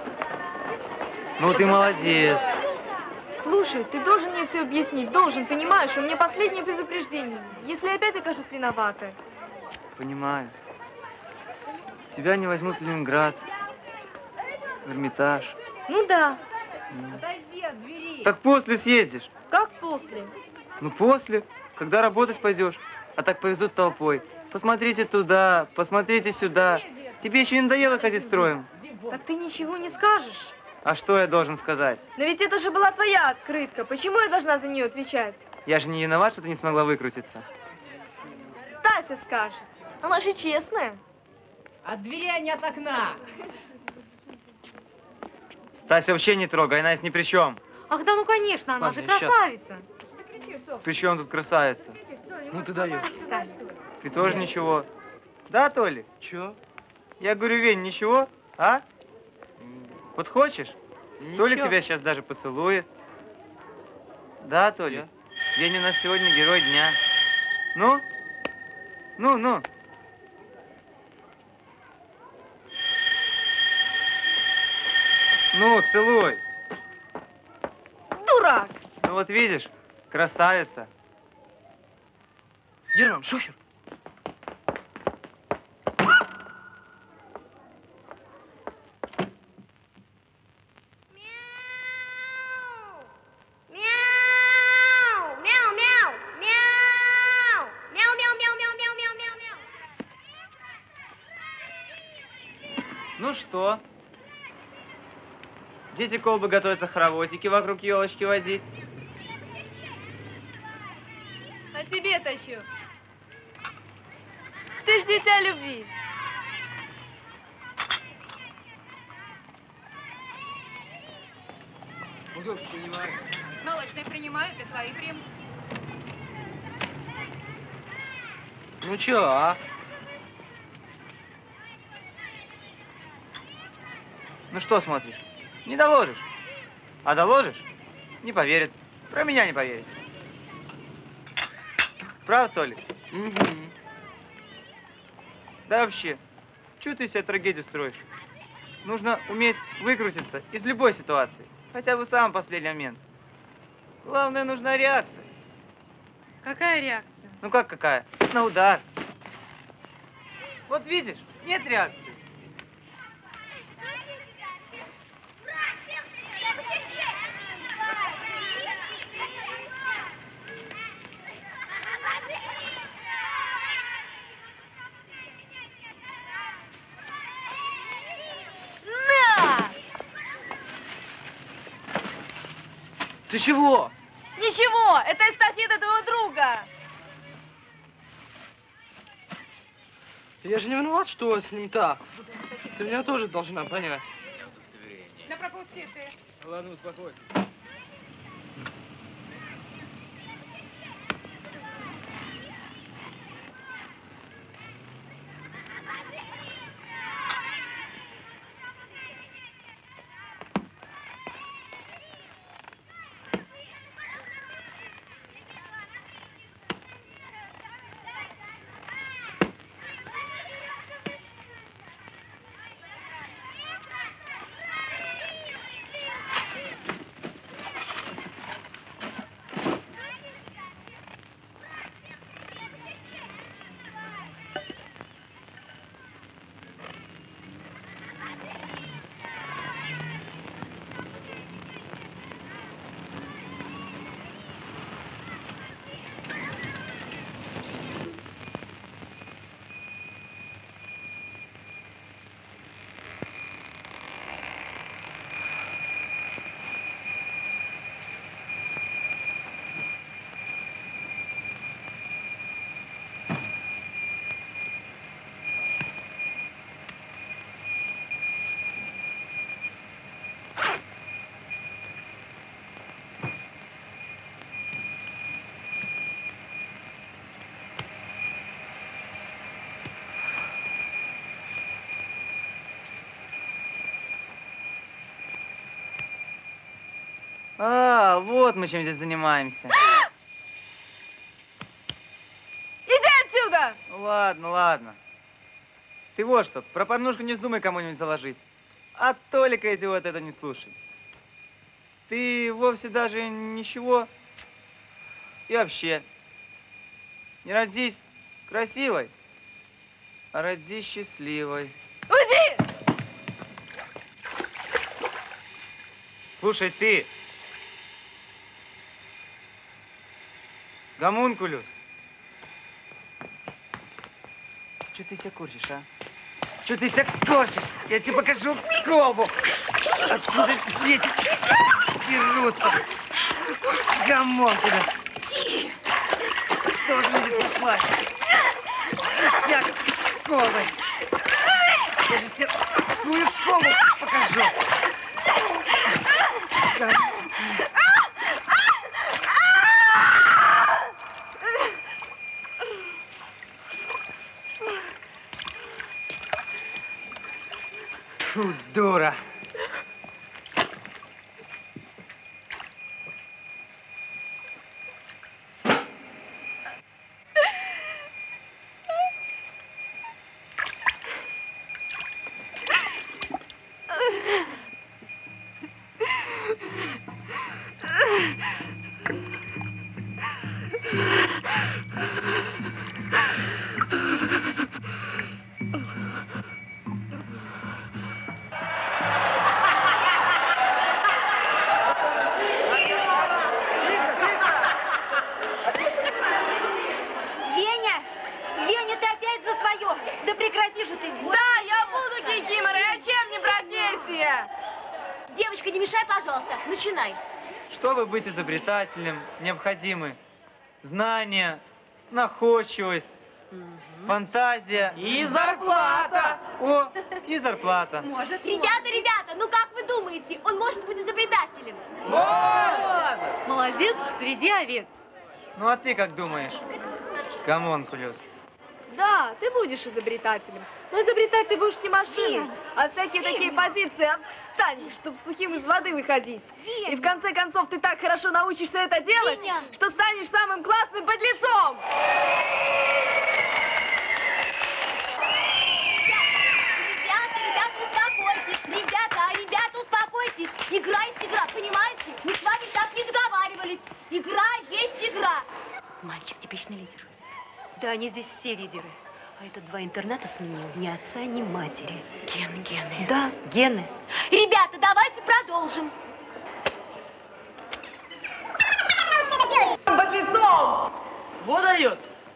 Speaker 1: Ну ты молодец.
Speaker 5: Слушай, ты должен мне все объяснить, должен, понимаешь, у меня последнее предупреждение. Если я опять окажусь виноватой.
Speaker 1: Понимаю. Тебя не возьмут в Ленинград, в Эрмитаж.
Speaker 5: Ну да.
Speaker 2: Отойди от двери.
Speaker 1: Так после съездишь.
Speaker 5: Как после?
Speaker 1: Ну после, когда работать пойдешь. А так повезут толпой. Посмотрите туда, посмотрите сюда. Тебе еще не надоело ходить строем?
Speaker 5: Так ты ничего не скажешь.
Speaker 1: А что я должен сказать?
Speaker 5: Но ведь это же была твоя открытка. Почему я должна за нее отвечать?
Speaker 1: Я же не виноват, что ты не смогла выкрутиться.
Speaker 5: Стася скажет. Она же честная.
Speaker 2: От двери, а не от окна.
Speaker 1: Стася вообще не трогай, она здесь ни при чем.
Speaker 5: Ах да, ну конечно, она
Speaker 2: Ладно,
Speaker 5: же
Speaker 2: щас.
Speaker 5: красавица.
Speaker 1: При чем тут красавица?
Speaker 2: Ну ты даешь.
Speaker 5: Отстань.
Speaker 1: Ты тоже ничего. Да, Толи?
Speaker 2: Чё?
Speaker 1: Я говорю, Вень, ничего? А? Вот хочешь?
Speaker 2: Ничего.
Speaker 1: Толя тебя сейчас даже поцелует. Да, Толя? Вень у нас сегодня герой дня. Ну? Ну, ну. Ну, целуй.
Speaker 5: Дурак.
Speaker 1: Ну вот видишь, красавица.
Speaker 2: Герман, шухер.
Speaker 1: Ну что? Дети колбы готовятся хороводики вокруг елочки водить.
Speaker 5: А тебе-то что? Ты ж дитя любви.
Speaker 2: Бутылку принимаю.
Speaker 21: Молочные принимают, и твои примут.
Speaker 2: Ну чё, а?
Speaker 1: Ну что смотришь? Не доложишь. А доложишь? Не поверят. Про меня не поверят. Правда, Толя?
Speaker 2: Угу.
Speaker 1: Да вообще, чего ты себе трагедию строишь? Нужно уметь выкрутиться из любой ситуации. Хотя бы в самый последний момент. Главное, нужна реакция.
Speaker 5: Какая реакция?
Speaker 1: Ну как какая? На удар. Вот видишь, нет реакции.
Speaker 2: Ты чего?
Speaker 5: Ничего, это эстафета твоего друга.
Speaker 2: Я же не виноват, что с ним так. Ты меня тоже должна понять.
Speaker 21: На пропусти ты.
Speaker 2: Ладно, успокойся.
Speaker 16: А, вот мы чем здесь занимаемся.
Speaker 5: Иди отсюда!
Speaker 16: Ну ладно, ладно. Ты вот что, про порнушку не вздумай кому-нибудь заложить. А Толика эти вот это не слушай. Ты вовсе даже ничего. И вообще, не родись красивой, а родись счастливой.
Speaker 5: Уйди!
Speaker 16: Слушай, ты, гомункулюс, что ты себя корчишь, а? Что ты себя корчишь? Я тебе покажу колбу. Откуда дети берутся? Гомункулюс. Тоже мне здесь пришлась. Я колбой. Я же тебе такую колбу покажу. Фу, дура.
Speaker 12: Веня! Веня, ты опять за свое! Да прекрати же ты! Вот.
Speaker 5: Да, я буду кикиморой, а чем не профессия?
Speaker 12: Девочка, не мешай, пожалуйста, начинай.
Speaker 16: Чтобы быть изобретательным, необходимы знания, находчивость, фантазия.
Speaker 2: И зарплата.
Speaker 16: О, и зарплата.
Speaker 12: Может, ребята, ребята, ну как вы думаете, он может быть изобретателем?
Speaker 5: Может! Молодец среди овец.
Speaker 16: Ну а ты как думаешь, гомункулюс?
Speaker 5: Да, ты будешь изобретателем. Но изобретать ты будешь не машиной, а всякие такие позиции отстань, чтобы сухим из воды выходить. И в конце концов ты так хорошо научишься это делать, что станешь самым классным подлецом.
Speaker 12: Ребята, ребята, успокойтесь! Ребята, ребята, успокойтесь! Игра есть игра, понимаете? Мы с вами так не договаривались. Игра есть игра. Мальчик типичный лидер. Да, они здесь все лидеры. А это два интерната сменил. Ни отца, ни матери. Гены, гены. Да, гены. Ребята, давайте продолжим.
Speaker 5: Подлецом!
Speaker 2: Вот дает.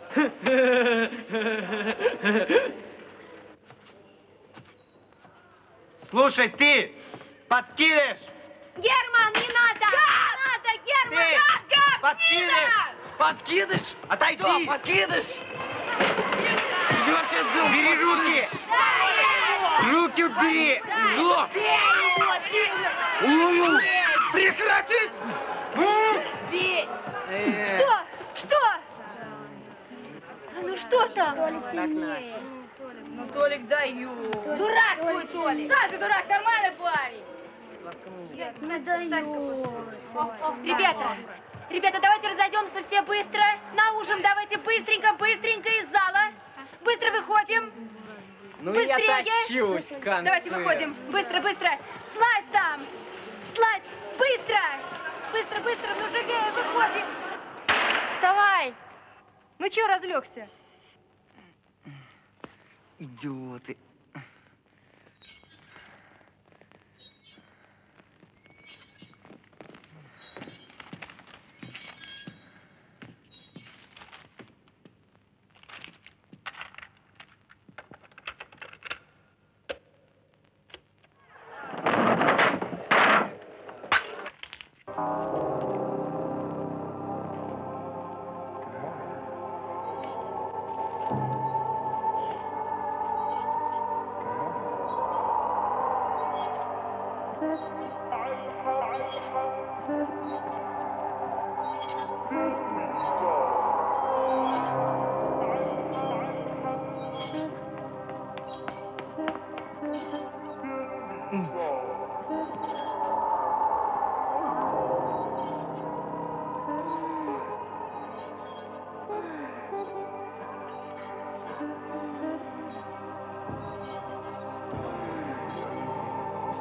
Speaker 16: Слушай, ты подкидыш!
Speaker 12: Герман, не надо! Не надо, Герман!
Speaker 16: Ты
Speaker 12: Гад,
Speaker 16: подкидыш!
Speaker 2: Подкидыш?
Speaker 16: Отойди!
Speaker 2: Что, подкидыш? Идёшь отсюда,
Speaker 16: Бери руки! Руки убери!
Speaker 2: Да. Ую! Прекратить!
Speaker 12: Что? Что? Ну что там?
Speaker 5: Ну, Толик, даю.
Speaker 12: Дурак твой, Толик.
Speaker 5: Сам ты дурак, нормальный парень.
Speaker 12: Ребята, ребята, давайте разойдемся все быстро. На ужин давайте быстренько, быстренько из зала. Быстро выходим.
Speaker 2: Ну
Speaker 12: Быстрее.
Speaker 2: я тащусь, концы.
Speaker 12: Давайте выходим. Быстро, быстро. Слазь там. Слазь. Быстро. Быстро, быстро. Ну живее, выходим. Вставай. Ну чё разлегся?
Speaker 16: Идиоты.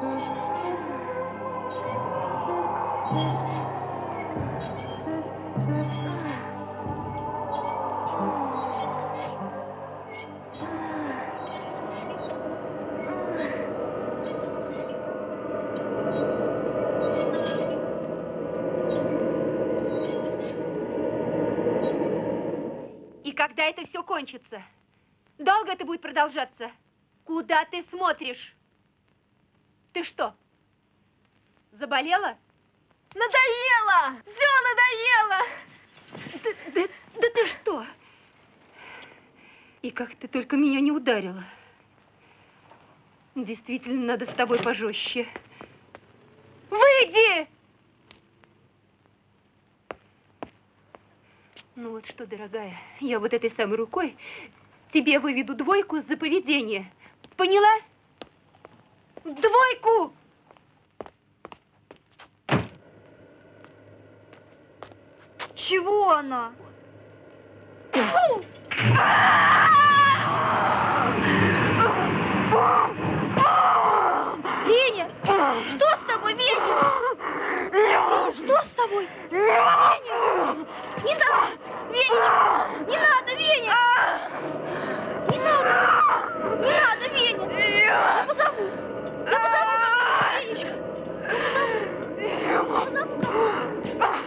Speaker 9: Когда это все кончится? Долго это будет продолжаться? Куда ты смотришь? Ты что, заболела?
Speaker 5: Надоело! Все надоело!
Speaker 9: Да, да, да ты что? И как ты только меня не ударила. Действительно, надо с тобой пожестче. Выйди! Ну вот что, дорогая, я вот этой самой рукой тебе выведу двойку за поведение. Поняла? Двойку!
Speaker 17: Чего она?
Speaker 9: Веня! Что с тобой, Веня? Веня, что с тобой? Веня! Не надо! Венечка! Не надо, Веня! Не надо! Не надо, Веня! Я позову! Я позову кого-то, Венечка! Я позову! Я позову кого-то!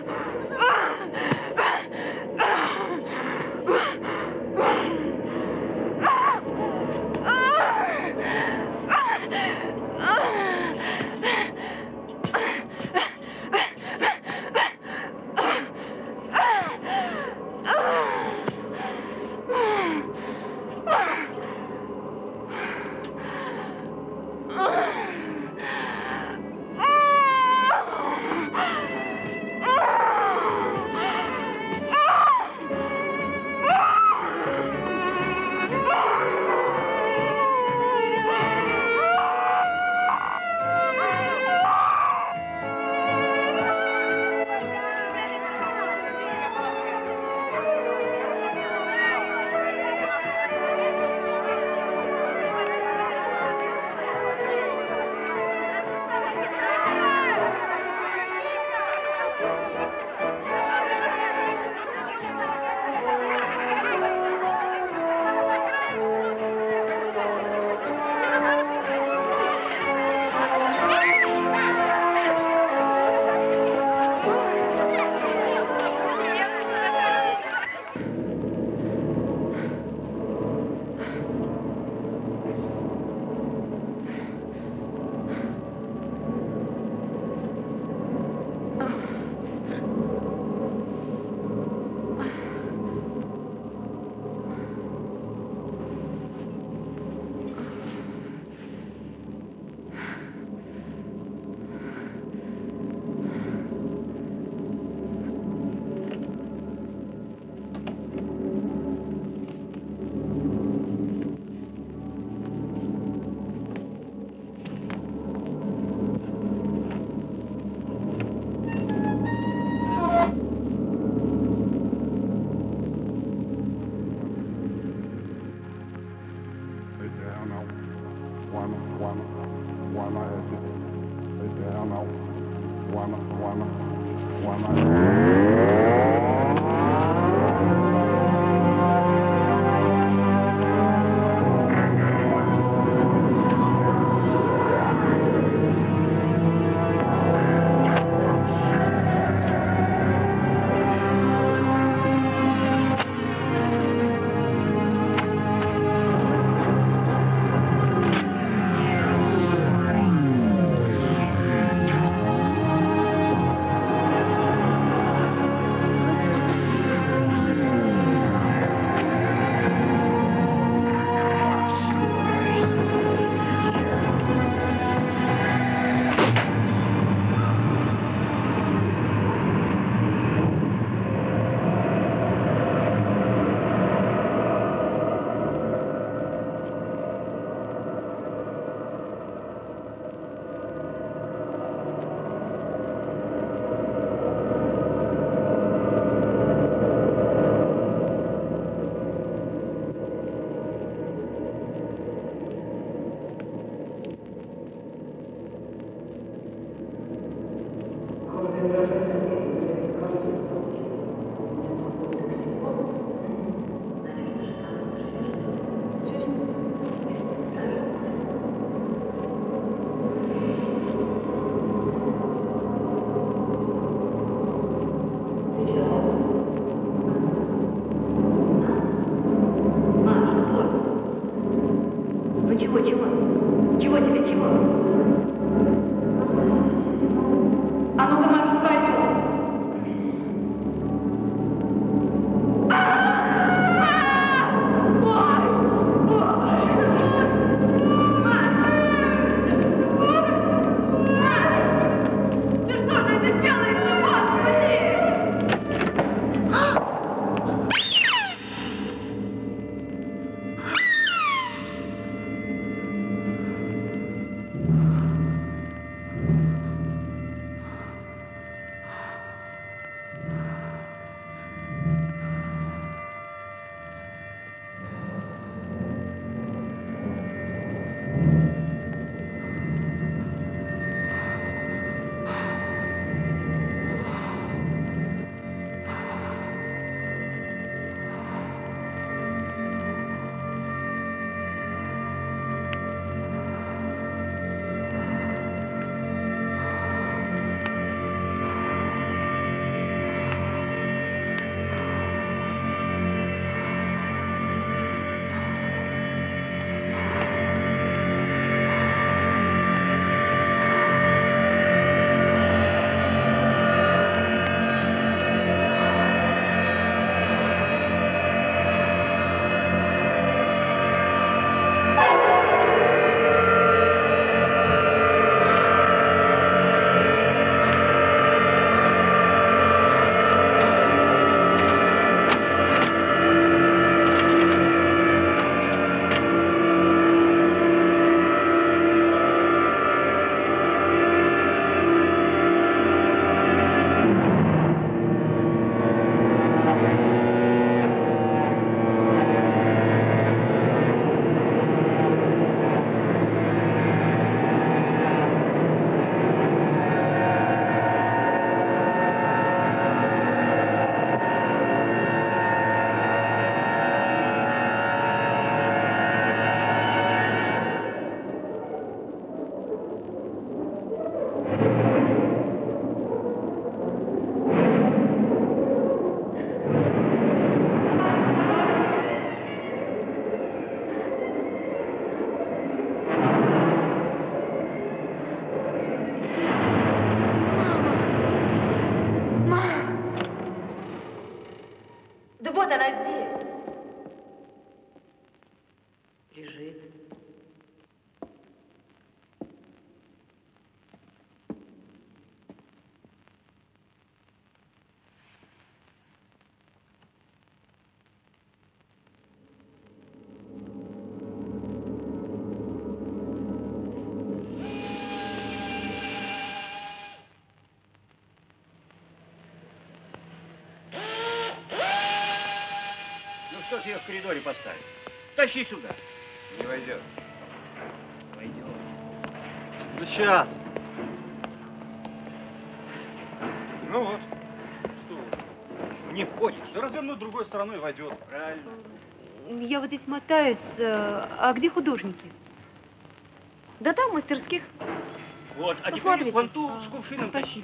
Speaker 6: Чего, чего? Чего тебе, чего? А ну-ка, марш в спальню! Вот она здесь. Лежит.
Speaker 19: Кто же ее в коридоре поставит? Тащи сюда. Не войдет. Войдет.
Speaker 8: Ну, сейчас.
Speaker 19: Ну вот. Что? Не входишь. Да развернуть другой стороной войдет. Правильно.
Speaker 7: Я вот здесь мотаюсь. А где художники?
Speaker 5: Да там, в мастерских.
Speaker 19: Вот, а
Speaker 5: посмотрите.
Speaker 19: Теперь вон ту а, с кувшином тащи.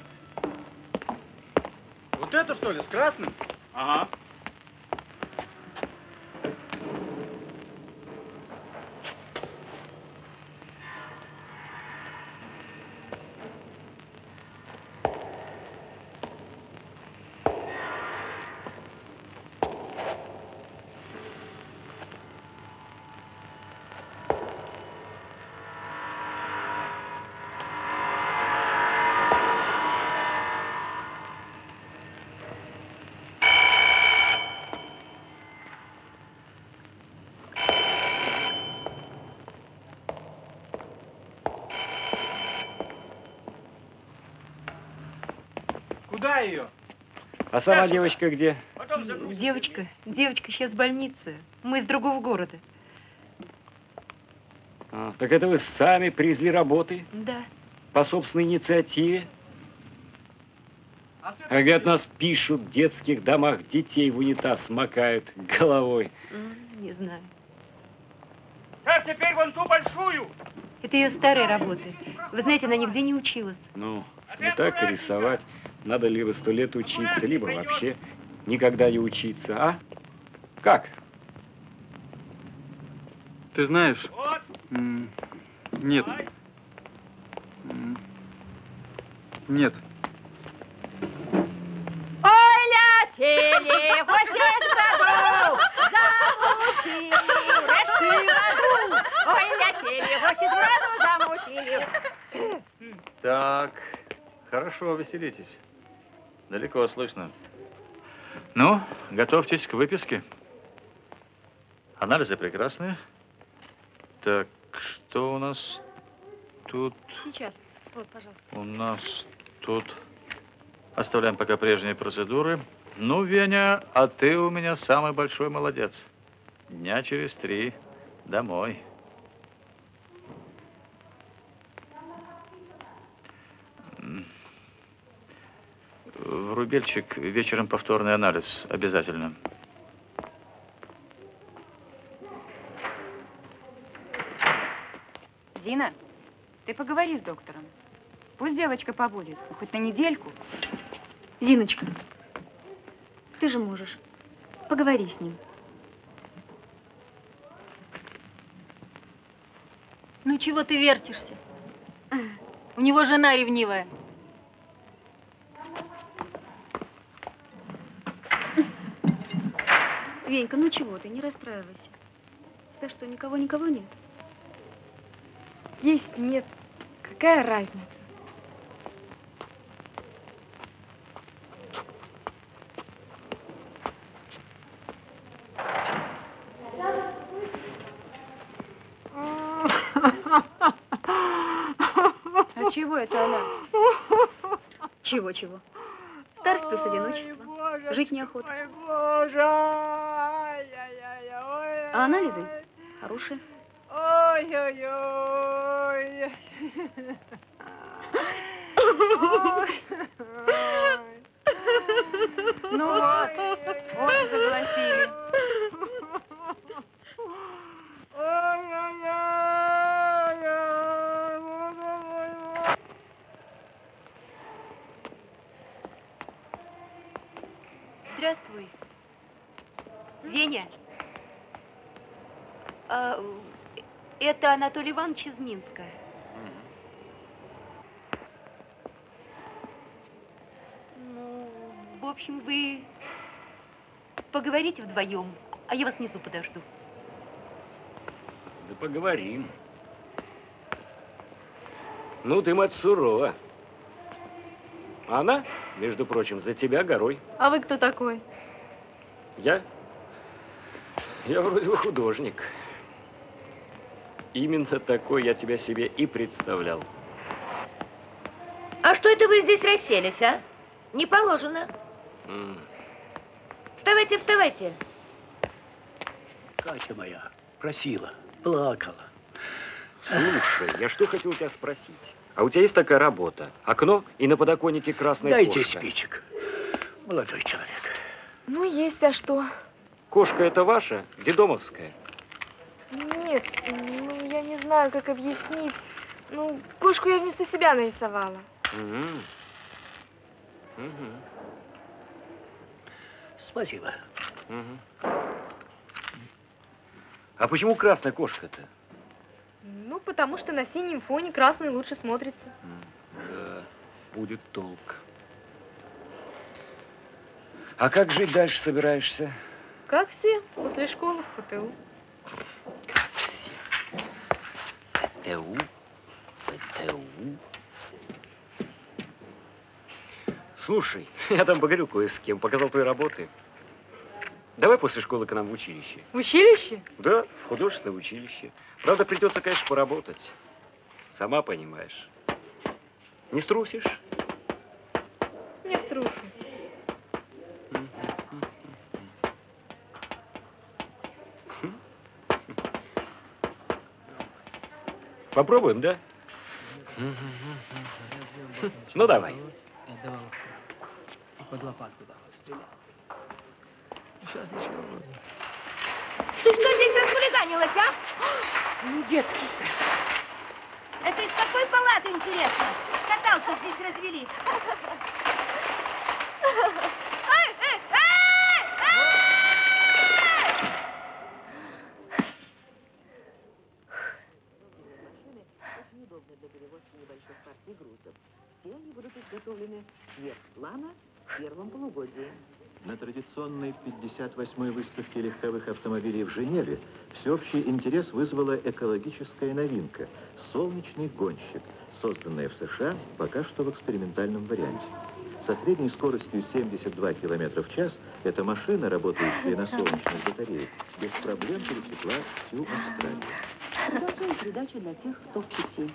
Speaker 19: Вот эту, что ли, с красным? Ага. Куда ее?
Speaker 22: А сама Дальше. девочка где?
Speaker 7: Девочка, девочка сейчас в больнице. Мы из другого города.
Speaker 22: А, так это вы сами привезли работы?
Speaker 7: Да.
Speaker 22: По собственной инициативе? А говорят, нас пишут, в детских домах детей в унитаз макают головой.
Speaker 7: Не знаю.
Speaker 18: Как теперь вон ту большую?
Speaker 7: Это ее старая работа. Вы знаете, она нигде не училась.
Speaker 22: Ну, не так рисовать. Надо либо сто лет учиться, либо вообще никогда не учиться, а? Как?
Speaker 16: Ты знаешь, м, нет. М, Нет.
Speaker 12: Ой, летели в десять годов, замутили решты в аду. Ой, летели в десять годов, замутили.
Speaker 4: Так, хорошо, веселитесь. Далеко слышно. Ну, готовьтесь к выписке. Анализы прекрасные. Так, что у нас тут?
Speaker 5: Сейчас. Вот, пожалуйста.
Speaker 4: У нас тут... Оставляем пока прежние процедуры. Ну, Веня, а ты у меня самый большой молодец. Дня через три домой. В Рубельчик вечером повторный анализ. Обязательно.
Speaker 15: Зина, ты поговори с доктором. Пусть девочка побудет, ну, хоть на недельку.
Speaker 9: Зиночка, ты же можешь. Поговори с ним.
Speaker 5: Ну чего ты вертишься? У него жена ревнивая.
Speaker 9: Венька, ну чего ты, не расстраивайся. У тебя что, никого-никого нет?
Speaker 5: Есть, нет. Какая разница?
Speaker 9: А чего это она? Чего-чего? Старость плюс одиночество. Жить неохота. А анализы хорошие.
Speaker 12: Ой-ой-ой.
Speaker 15: Ну вот, вот и заголосили.
Speaker 7: Здравствуй. Веня. А, это Анатолий Иванович из Минска. Ну, в общем, вы поговорите вдвоем, а я вас внизу подожду.
Speaker 22: Да поговорим. Ну, ты, мать, сурова. А она, между прочим, за тебя горой.
Speaker 5: А вы кто такой?
Speaker 22: Я? Я вроде бы художник. Именно такой я тебя себе и представлял.
Speaker 21: А что это вы здесь расселись, а? Не положено.
Speaker 22: М.
Speaker 21: Вставайте, вставайте.
Speaker 23: Катя моя просила, плакала.
Speaker 22: Слушай, я что хотел тебя спросить? А у тебя есть такая работа? Окно и на подоконнике красная
Speaker 23: Дайте
Speaker 22: кошка.
Speaker 23: спичек, молодой человек.
Speaker 5: Ну, есть, а что?
Speaker 22: Кошка это ваша? Дедомовская?
Speaker 5: Нет, ну, я не знаю, как объяснить. Ну, кошку я вместо себя нарисовала.
Speaker 22: Угу. Угу.
Speaker 23: Спасибо.
Speaker 22: Угу. А почему красная кошка-то?
Speaker 5: Ну, потому что на синем фоне красный лучше смотрится.
Speaker 22: Да, будет толк. А как жить дальше собираешься?
Speaker 5: Как все, после школы в ПТУ.
Speaker 22: ПТУ? ПТУ? Слушай, я там поговорил кое с кем, показал твои работы. Давай после школы к нам в училище.
Speaker 5: В училище?
Speaker 22: Да, в художественное училище. Правда, придется, конечно, поработать. Сама понимаешь. Не струсишь?
Speaker 5: Не струшу.
Speaker 22: Попробуем, да? Ну, давай.
Speaker 2: под лопатку там вот стрелял. Сейчас ничего вроде.
Speaker 9: Ты что здесь расхулиганилась, а? Не детский сад. Это из какой палаты, интересно? Каталку здесь развели.
Speaker 3: Для перевозки небольших партий грузов. Все они будут изготовлены сверх плана в первом полугодии.
Speaker 11: На традиционной пятьдесят восьмой выставке легковых автомобилей в Женеве всеобщий интерес вызвала экологическая новинка – солнечный гонщик, созданная в США пока что в экспериментальном варианте. Со средней скоростью семьдесят два километра в час эта машина, работающая на солнечных батареях, без проблем пересекла всю Австралию.
Speaker 3: Продолжаем передачу для тех, кто в пути.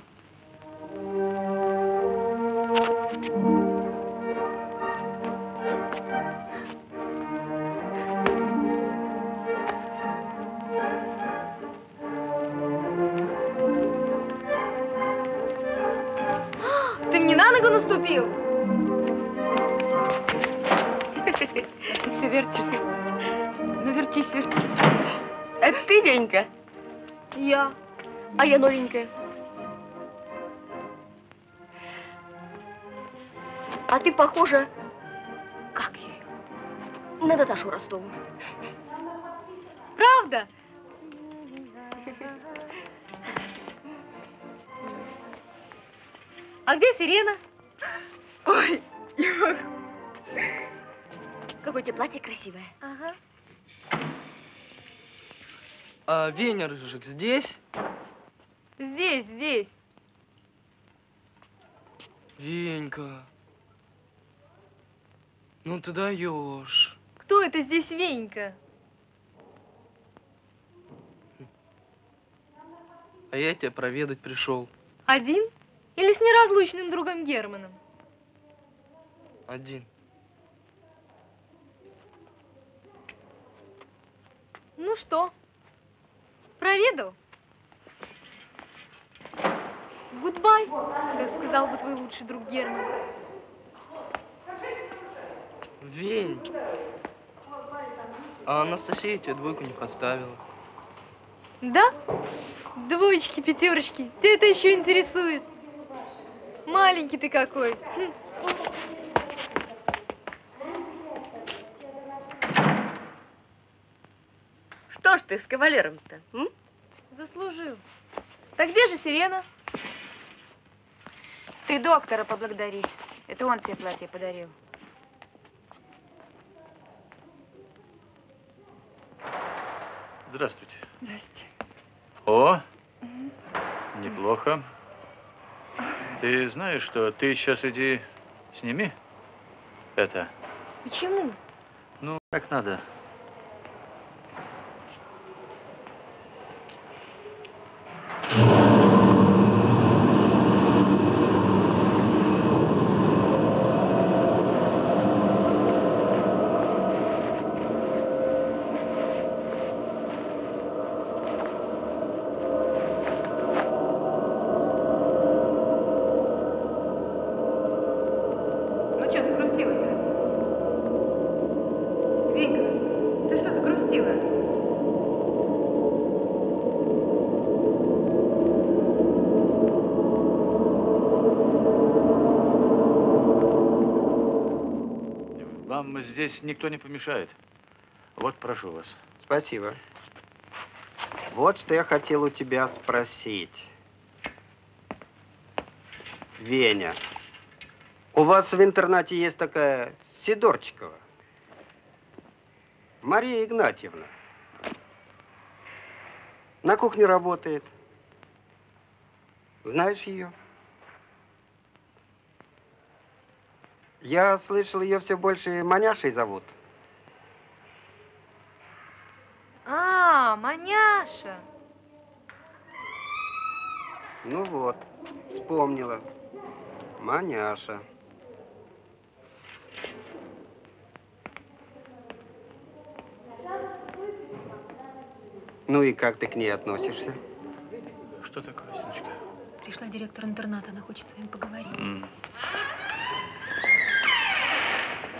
Speaker 5: Ты мне на ногу наступил?
Speaker 7: Ты все вертишься. Ну, вертись, вертись. Это ты, Венька?
Speaker 5: Я.
Speaker 7: А я новенькая. А ты похожа, как ее, на Наташу Ростову.
Speaker 5: Правда? А где Сирена?
Speaker 7: Ой, какое у тебя платье красивое.
Speaker 5: Ага.
Speaker 2: А Веня, Рыжик, здесь?
Speaker 5: Здесь, здесь.
Speaker 2: Венька. Ну ты даешь.
Speaker 5: Кто это здесь Венька?
Speaker 2: А я тебя проведать пришел.
Speaker 5: Один? Или с неразлучным другом Германом?
Speaker 2: Один.
Speaker 5: Ну что, проведал? Гудбай, как сказал бы твой лучший друг Герман.
Speaker 2: Вень. А Анастасия тебе двойку не поставила.
Speaker 5: Да? Двоечки, пятерочки. Тебя это еще интересует. Маленький ты какой. Хм.
Speaker 7: Что ж ты с кавалером-то?
Speaker 5: Заслужил. Так где же Сирена?
Speaker 15: Ты доктора поблагодари. Это он тебе платье подарил.
Speaker 4: Здравствуйте.
Speaker 5: Здрасте.
Speaker 4: О, неплохо. Ты знаешь, что ты сейчас иди сними это.
Speaker 5: Почему?
Speaker 4: Ну, так надо.
Speaker 15: Ну что, загрустила-то? Вика, ты что загрустила?
Speaker 4: Вам здесь никто не помешает. Вот, прошу вас.
Speaker 10: Спасибо. Вот что я хотел у тебя спросить. Веня, у вас в интернате есть такая Сидорчикова? Мария Игнатьевна. На кухне работает. Знаешь ее? Я слышал, ее все больше Маняшей зовут.
Speaker 5: А, Маняша.
Speaker 10: Ну вот, вспомнила. Маняша. Ну и как ты к ней относишься?
Speaker 4: Что такое, Синочка?
Speaker 9: Пришла директор интерната, она хочет с вами поговорить.
Speaker 4: М.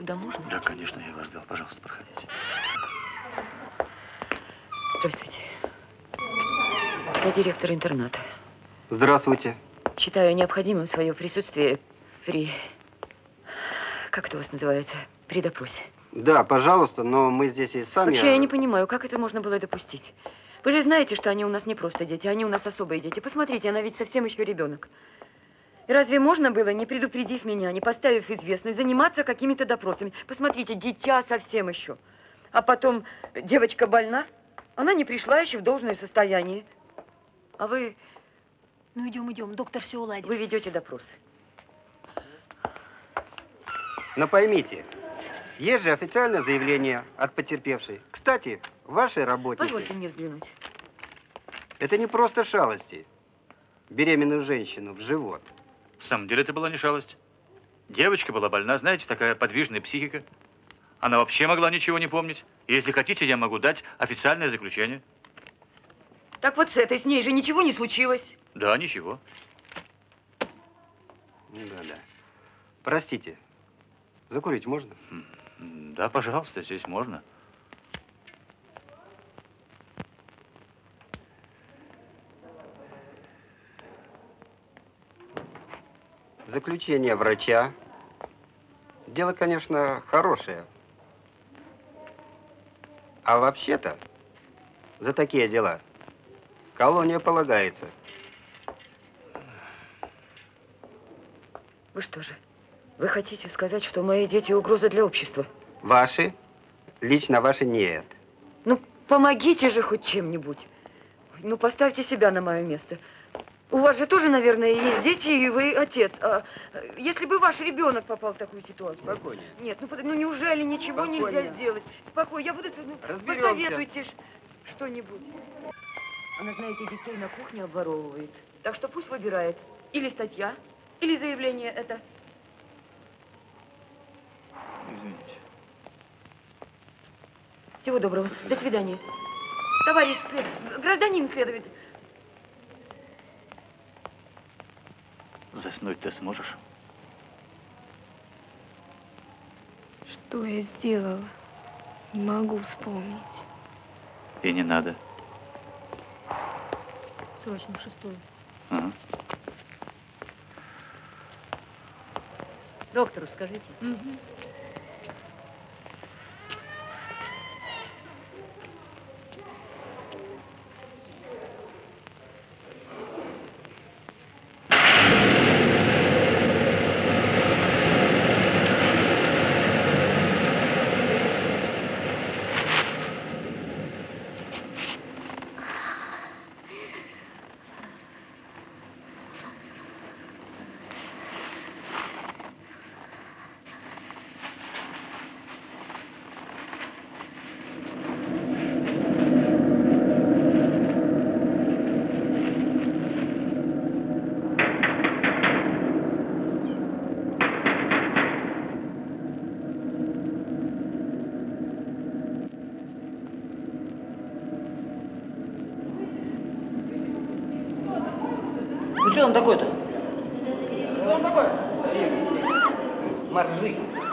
Speaker 13: туда можно?
Speaker 4: Да, конечно, я вас ждал. Пожалуйста, проходите.
Speaker 13: Здравствуйте. Я директор интерната.
Speaker 10: Здравствуйте.
Speaker 13: Считаю необходимым свое присутствие при... Как это у вас называется? При допросе.
Speaker 10: Да, пожалуйста, но мы здесь и сами...
Speaker 13: Вообще, я не понимаю, как это можно было допустить. Вы же знаете, что они у нас не просто дети, они у нас особые дети. Посмотрите, она ведь совсем еще ребенок. И разве можно было, не предупредив меня, не поставив в известность, заниматься какими-то допросами? Посмотрите, дитя совсем еще. А потом девочка больна, она не пришла еще в должное состояние. А вы...
Speaker 9: Ну, идем, идем, доктор все уладит.
Speaker 13: Вы ведете допросы.
Speaker 10: Но поймите, есть же официальное заявление от потерпевшей. Кстати, вашей работнице...
Speaker 13: Позвольте мне взглянуть.
Speaker 10: Это не просто шалости. Беременную женщину в живот.
Speaker 4: В самом деле это была не шалость. Девочка была больна, знаете, такая подвижная психика. Она вообще могла ничего не помнить. И если хотите, я могу дать официальное заключение.
Speaker 13: Так вот с этой, с ней же ничего не случилось.
Speaker 4: Да, ничего.
Speaker 10: Да-да. Простите, закурить можно?
Speaker 4: Да, пожалуйста, здесь можно.
Speaker 10: Заключение врача. Дело, конечно, хорошее. А вообще-то за такие дела колония полагается.
Speaker 13: Вы что же, вы хотите сказать, что мои дети угроза для общества?
Speaker 10: Ваши? Лично ваши нет.
Speaker 13: Ну, помогите же хоть чем-нибудь. Ну, поставьте себя на мое место. У вас же тоже, наверное, есть дети, и вы отец. А если бы ваш ребенок попал в такую ситуацию?
Speaker 10: Спокойнее.
Speaker 13: Нет, ну, ну неужели ничего
Speaker 10: Спокойнее.
Speaker 13: нельзя сделать? Спокойно, я буду... Ну,
Speaker 10: Разберемся.
Speaker 13: посоветуйте ж что-нибудь. Она, знаете, детей на кухне обворовывает. Так что пусть выбирает. Или статья, или заявление это.
Speaker 4: Извините.
Speaker 13: Всего доброго. До свидания. Товарищ след... гражданин следователь.
Speaker 4: Заснуть ты сможешь?
Speaker 5: Что я сделала? Не могу вспомнить.
Speaker 4: И не надо.
Speaker 9: Срочно в шестую.
Speaker 4: Ага.
Speaker 13: Доктору скажите.
Speaker 9: Угу.
Speaker 13: Ну что он такой-то? Что он такой? Моржи.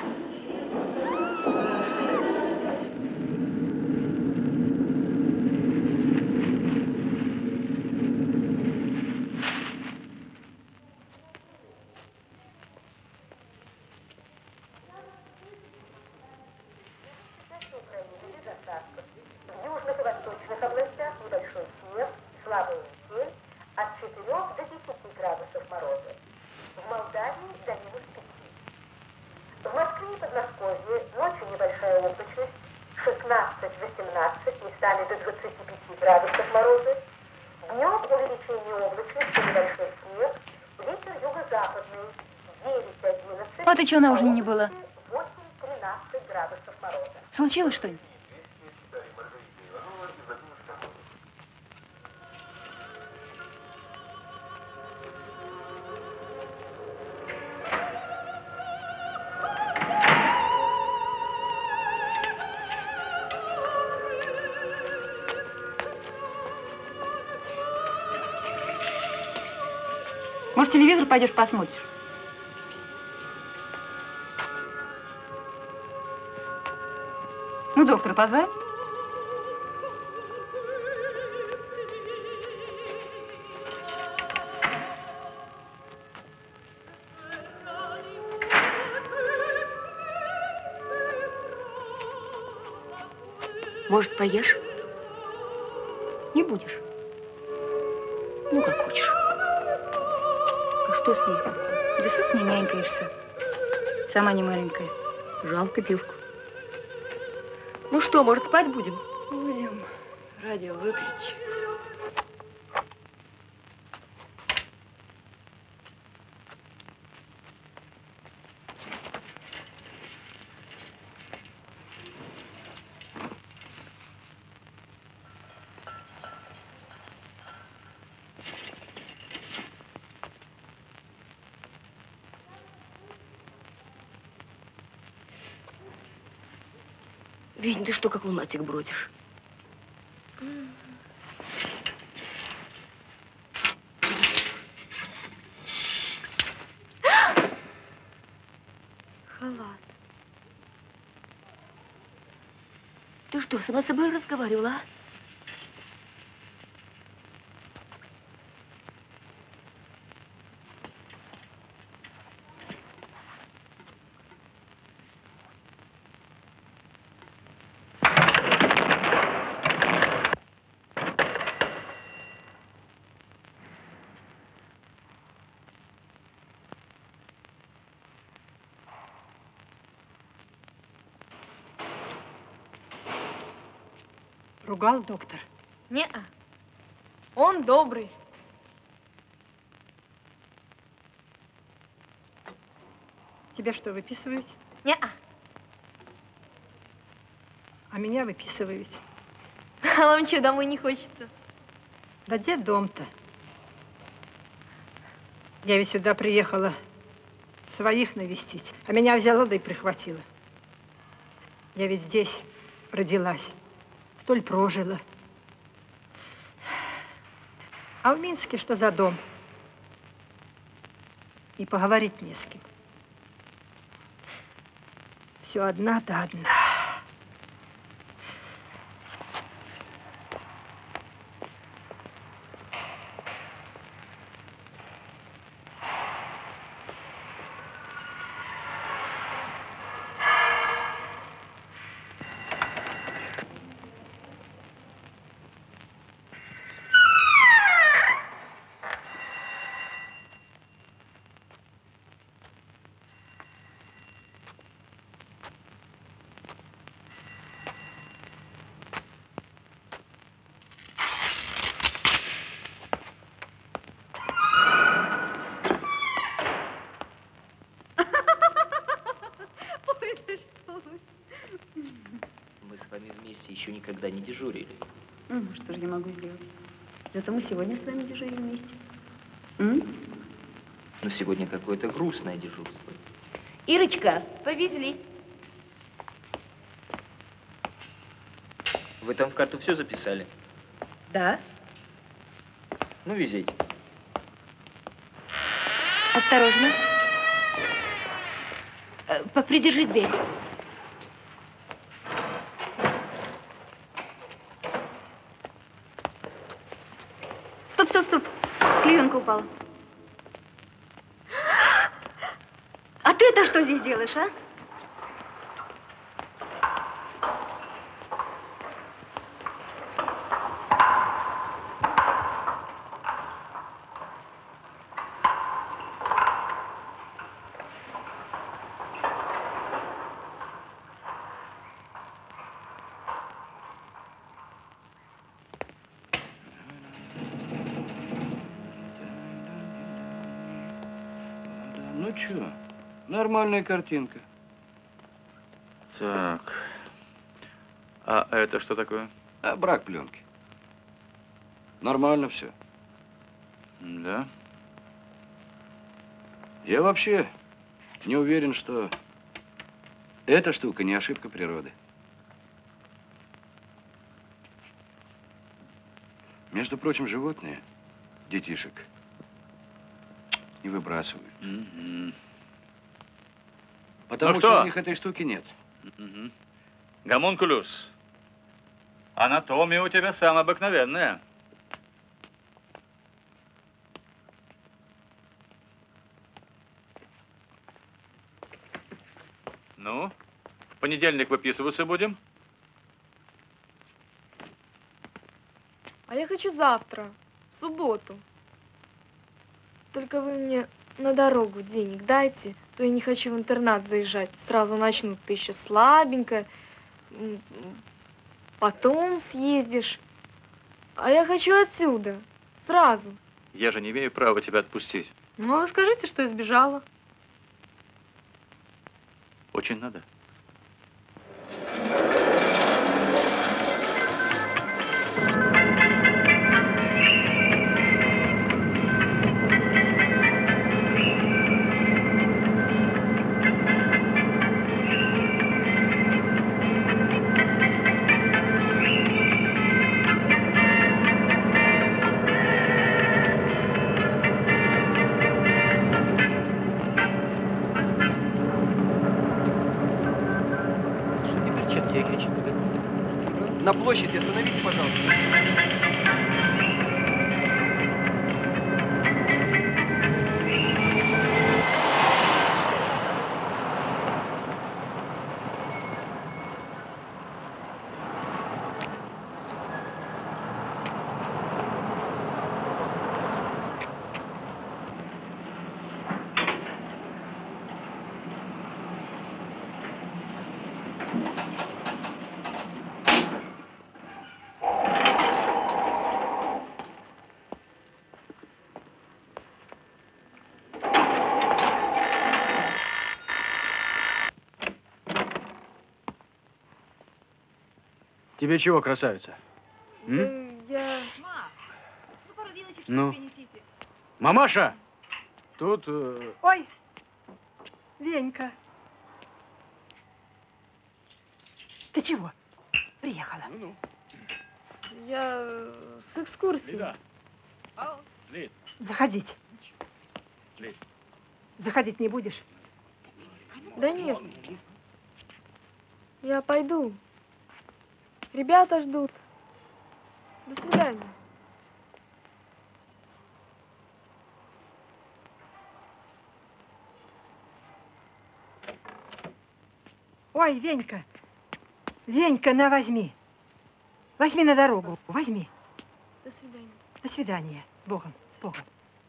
Speaker 3: В южных и восточных областях небольшой снег, слабый метель, от четырёх до десяти градусов мороза. В Молдавии до минус пяти. В Москве и Подмосковье ночью небольшая облачность, шестнадцать-восемнадцать, местами до двадцати пяти градусов мороза. Днем увеличение облачности, небольшой снег, ветер юго-западный, девять-одиннадцать.
Speaker 9: А ты чего на ужине не было?
Speaker 3: восемь-тринадцать градусов мороза.
Speaker 9: Случилось что-нибудь?
Speaker 15: Может, телевизор пойдешь посмотришь? Ну, доктора позвать?
Speaker 7: Может, поешь? Не будешь? Ну, как хочешь. А что с ней?
Speaker 15: Да что с ней нянькаешься? Сама не маленькая.
Speaker 7: Жалко девку. Ну что, может, спать будем?
Speaker 5: Будем. Радио выключи.
Speaker 7: Вень, ты что, как лунатик бродишь?
Speaker 5: Халат.
Speaker 7: Ты что, сама с собой разговаривала, а?
Speaker 21: Ругал доктор?
Speaker 5: Не-а. Он добрый.
Speaker 21: Тебя что, выписывают?
Speaker 5: Не-а.
Speaker 21: А меня выписывают.
Speaker 5: А вам что, домой не хочется?
Speaker 21: Да где дом-то? Я ведь сюда приехала своих навестить, а меня взяла да и прихватила. Я ведь здесь родилась, столь прожила. А в Минске что за дом? И поговорить не с кем. Все одна да одна.
Speaker 1: Еще никогда не дежурили.
Speaker 15: Ну, что же я могу сделать? Зато мы сегодня с вами дежурили вместе. М?
Speaker 1: Но сегодня какое-то грустное дежурство.
Speaker 7: Ирочка, повезли.
Speaker 1: Вы там в карту все записали?
Speaker 7: Да.
Speaker 1: Ну, везите.
Speaker 7: Осторожно. Попридержи дверь.
Speaker 5: Стоп, стоп, стоп. Клеенка упала. А ты это что здесь делаешь, а?
Speaker 10: Ну чё, нормальная картинка.
Speaker 4: Так. А это что такое?
Speaker 10: А брак пленки. Нормально все.
Speaker 4: Да?
Speaker 10: Я вообще не уверен, что эта штука не ошибка природы. Между прочим, животные детишек не выбрасывают.
Speaker 4: Mm-hmm.
Speaker 10: Потому
Speaker 4: ну
Speaker 10: что
Speaker 4: что
Speaker 10: у них этой штуки нет.
Speaker 4: Mm-hmm. Гомункулюс, анатомия у тебя самая обыкновенная. Ну, в понедельник выписываться будем?
Speaker 5: А я хочу завтра, в субботу. Только вы мне на дорогу денег дайте, то я не хочу в интернат заезжать. Сразу начнут, ты еще слабенькая, потом съездишь. А я хочу отсюда, сразу.
Speaker 4: Я же не имею права тебя отпустить.
Speaker 5: Ну, а вы скажите, что я сбежала.
Speaker 4: Очень надо.
Speaker 8: На площади остановите, пожалуйста.
Speaker 2: Тебе чего, красавица? М?
Speaker 5: Я...
Speaker 9: Ну, пару вилочек
Speaker 2: Ну.
Speaker 9: принесите.
Speaker 2: Мамаша, тут... э,
Speaker 14: Ой, Венька. Ты чего? Приехала.
Speaker 2: Ну-ну.
Speaker 5: Я э, с экскурсии.
Speaker 2: Лида. Лид.
Speaker 14: Заходите.
Speaker 2: Лид.
Speaker 14: Заходить не будешь?
Speaker 5: Да нет. Я пойду. Ребята ждут. До свидания.
Speaker 14: Ой, Венька. Венька, на, возьми. Возьми на дорогу, возьми.
Speaker 5: До свидания.
Speaker 14: До свидания. С Богом, с Богом.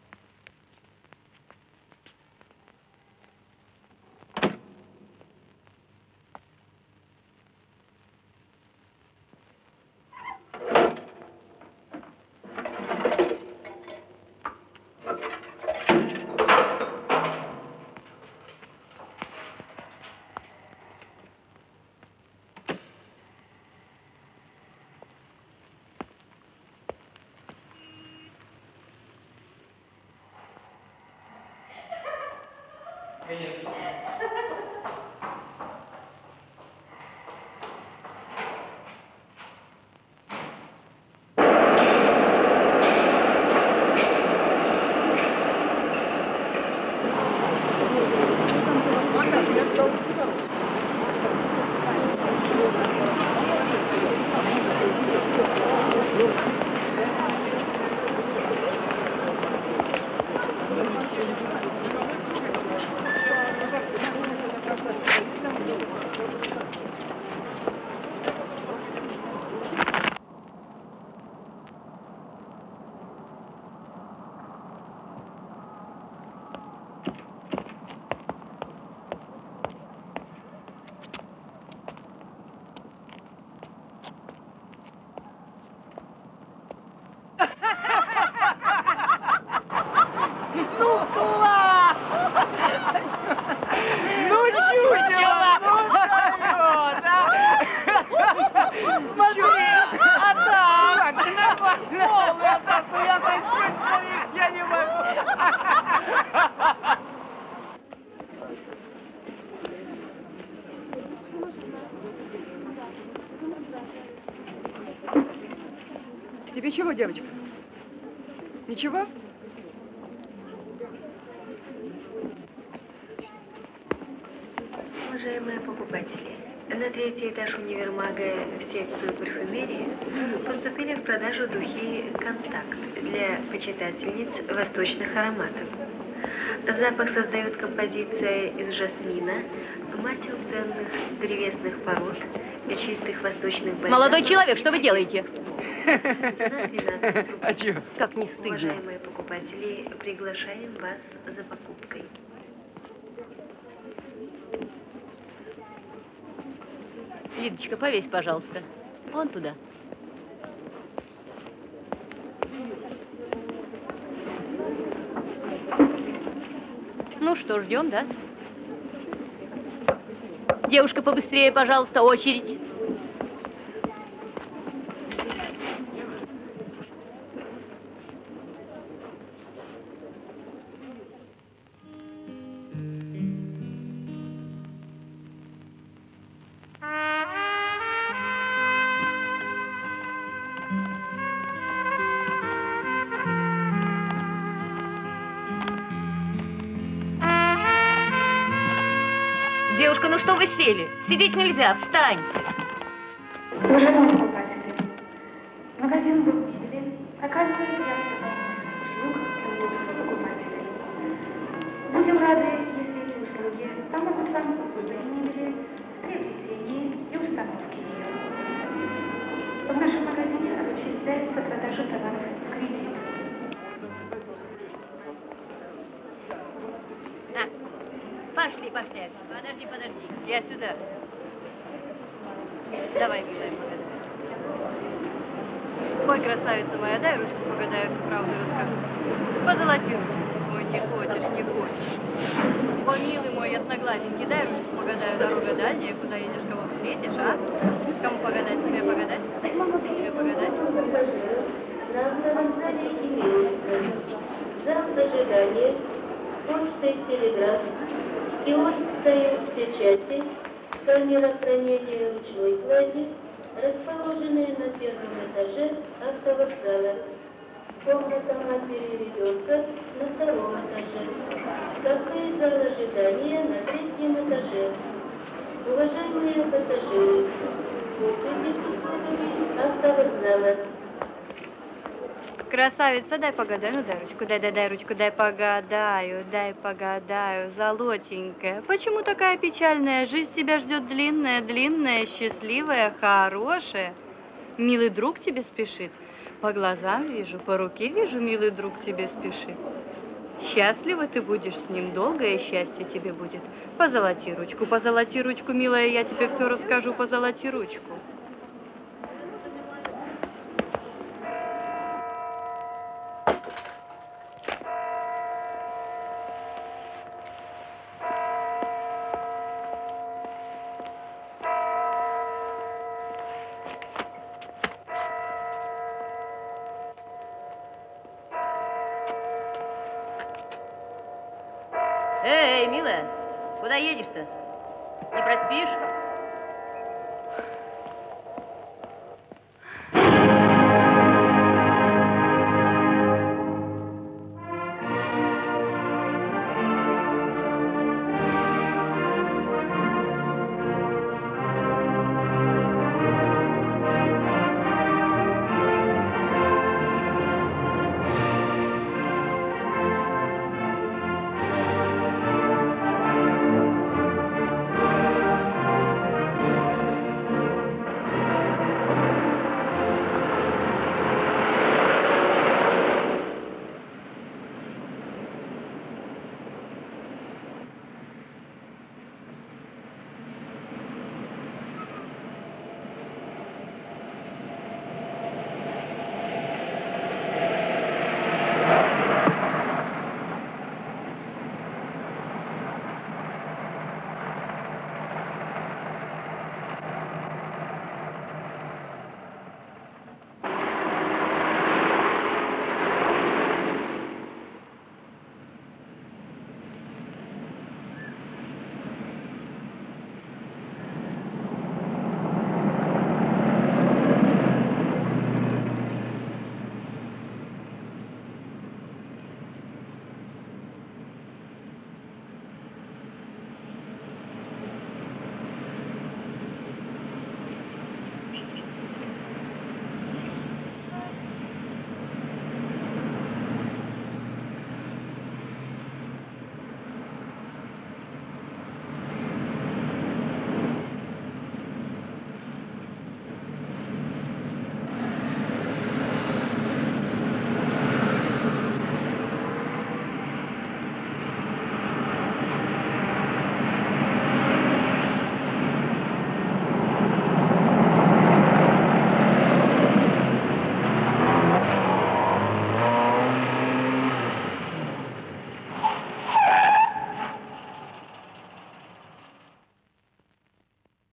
Speaker 14: Ну, класс! Ну, чучело! Ну, вперед, а! Смотри, Атас! Полный Атас, ну я тащусь, старик, я не могу!
Speaker 13: Тебе чего, девочка? Ничего?
Speaker 17: Уважаемые покупатели,
Speaker 6: На третий этаж универмага в секцию парфюмерии поступили в продажу духи «Контакт» для почитательниц восточных ароматов. Запах создает композиция из жасмина, масел ценных древесных пород, чистых восточных бальзамов.
Speaker 7: Молодой человек, что вы делаете?
Speaker 6: А
Speaker 7: чё? Как не стыдно.
Speaker 6: Уважаемые покупатели, приглашаем вас за покупкой.
Speaker 7: Лидочка, повесь, пожалуйста. Вон туда. Ну что, ждем, да? Девушка, побыстрее, пожалуйста, очередь. Девушка, ну что вы сели? Сидеть нельзя, встаньте.
Speaker 3: Уважаемые покупатели, магазин «Букмекеры» оказывает часто услуг и удобства покупателей. Будем рады, если эти услуги помогут вам выбрать мебели, приобретении и установке ее. В нашем магазине осуществляется продажа товаров в кредит.
Speaker 7: Пошли, пошли отсюда. Подожди, подожди. Я сюда. Давай, милая, погадай. Ой, красавица моя, дай ручку погадаю, всю правду расскажу. Позолоти ручку. Ой, не хочешь, не хочешь. О, милый мой, ясногладенький, дай ручку погадаю, дорога дальняя, куда едешь, кого встретишь, а? Кому погадать, тебе погадать? Тебе погадать?
Speaker 3: На автовокзале имеется зал ожидания, почта и телеграф, киоск «Союз печати», камера хранения ручной клади, расположенные на первом этаже автовокзала. Комната матери и ребенка на втором этаже. Кафе и зал ожидания на третьем этаже. Уважаемые пассажиры, пользуйтесь услугами автовокзала.
Speaker 7: Красавица, дай погадаю, ну дай ручку, дай, дай, дай ручку, дай погадаю, дай погадаю, золотенькая. Почему такая печальная? Жизнь тебя ждет длинная, длинная, счастливая, хорошая. Милый друг тебе спешит. По глазам вижу, по руке вижу, милый друг тебе спешит. Счастлива ты будешь с ним, долгое счастье тебе будет. Позолоти ручку, позолоти ручку, милая, я тебе все расскажу, позолоти ручку. Эй, милая, куда едешь-то? Не проспишь?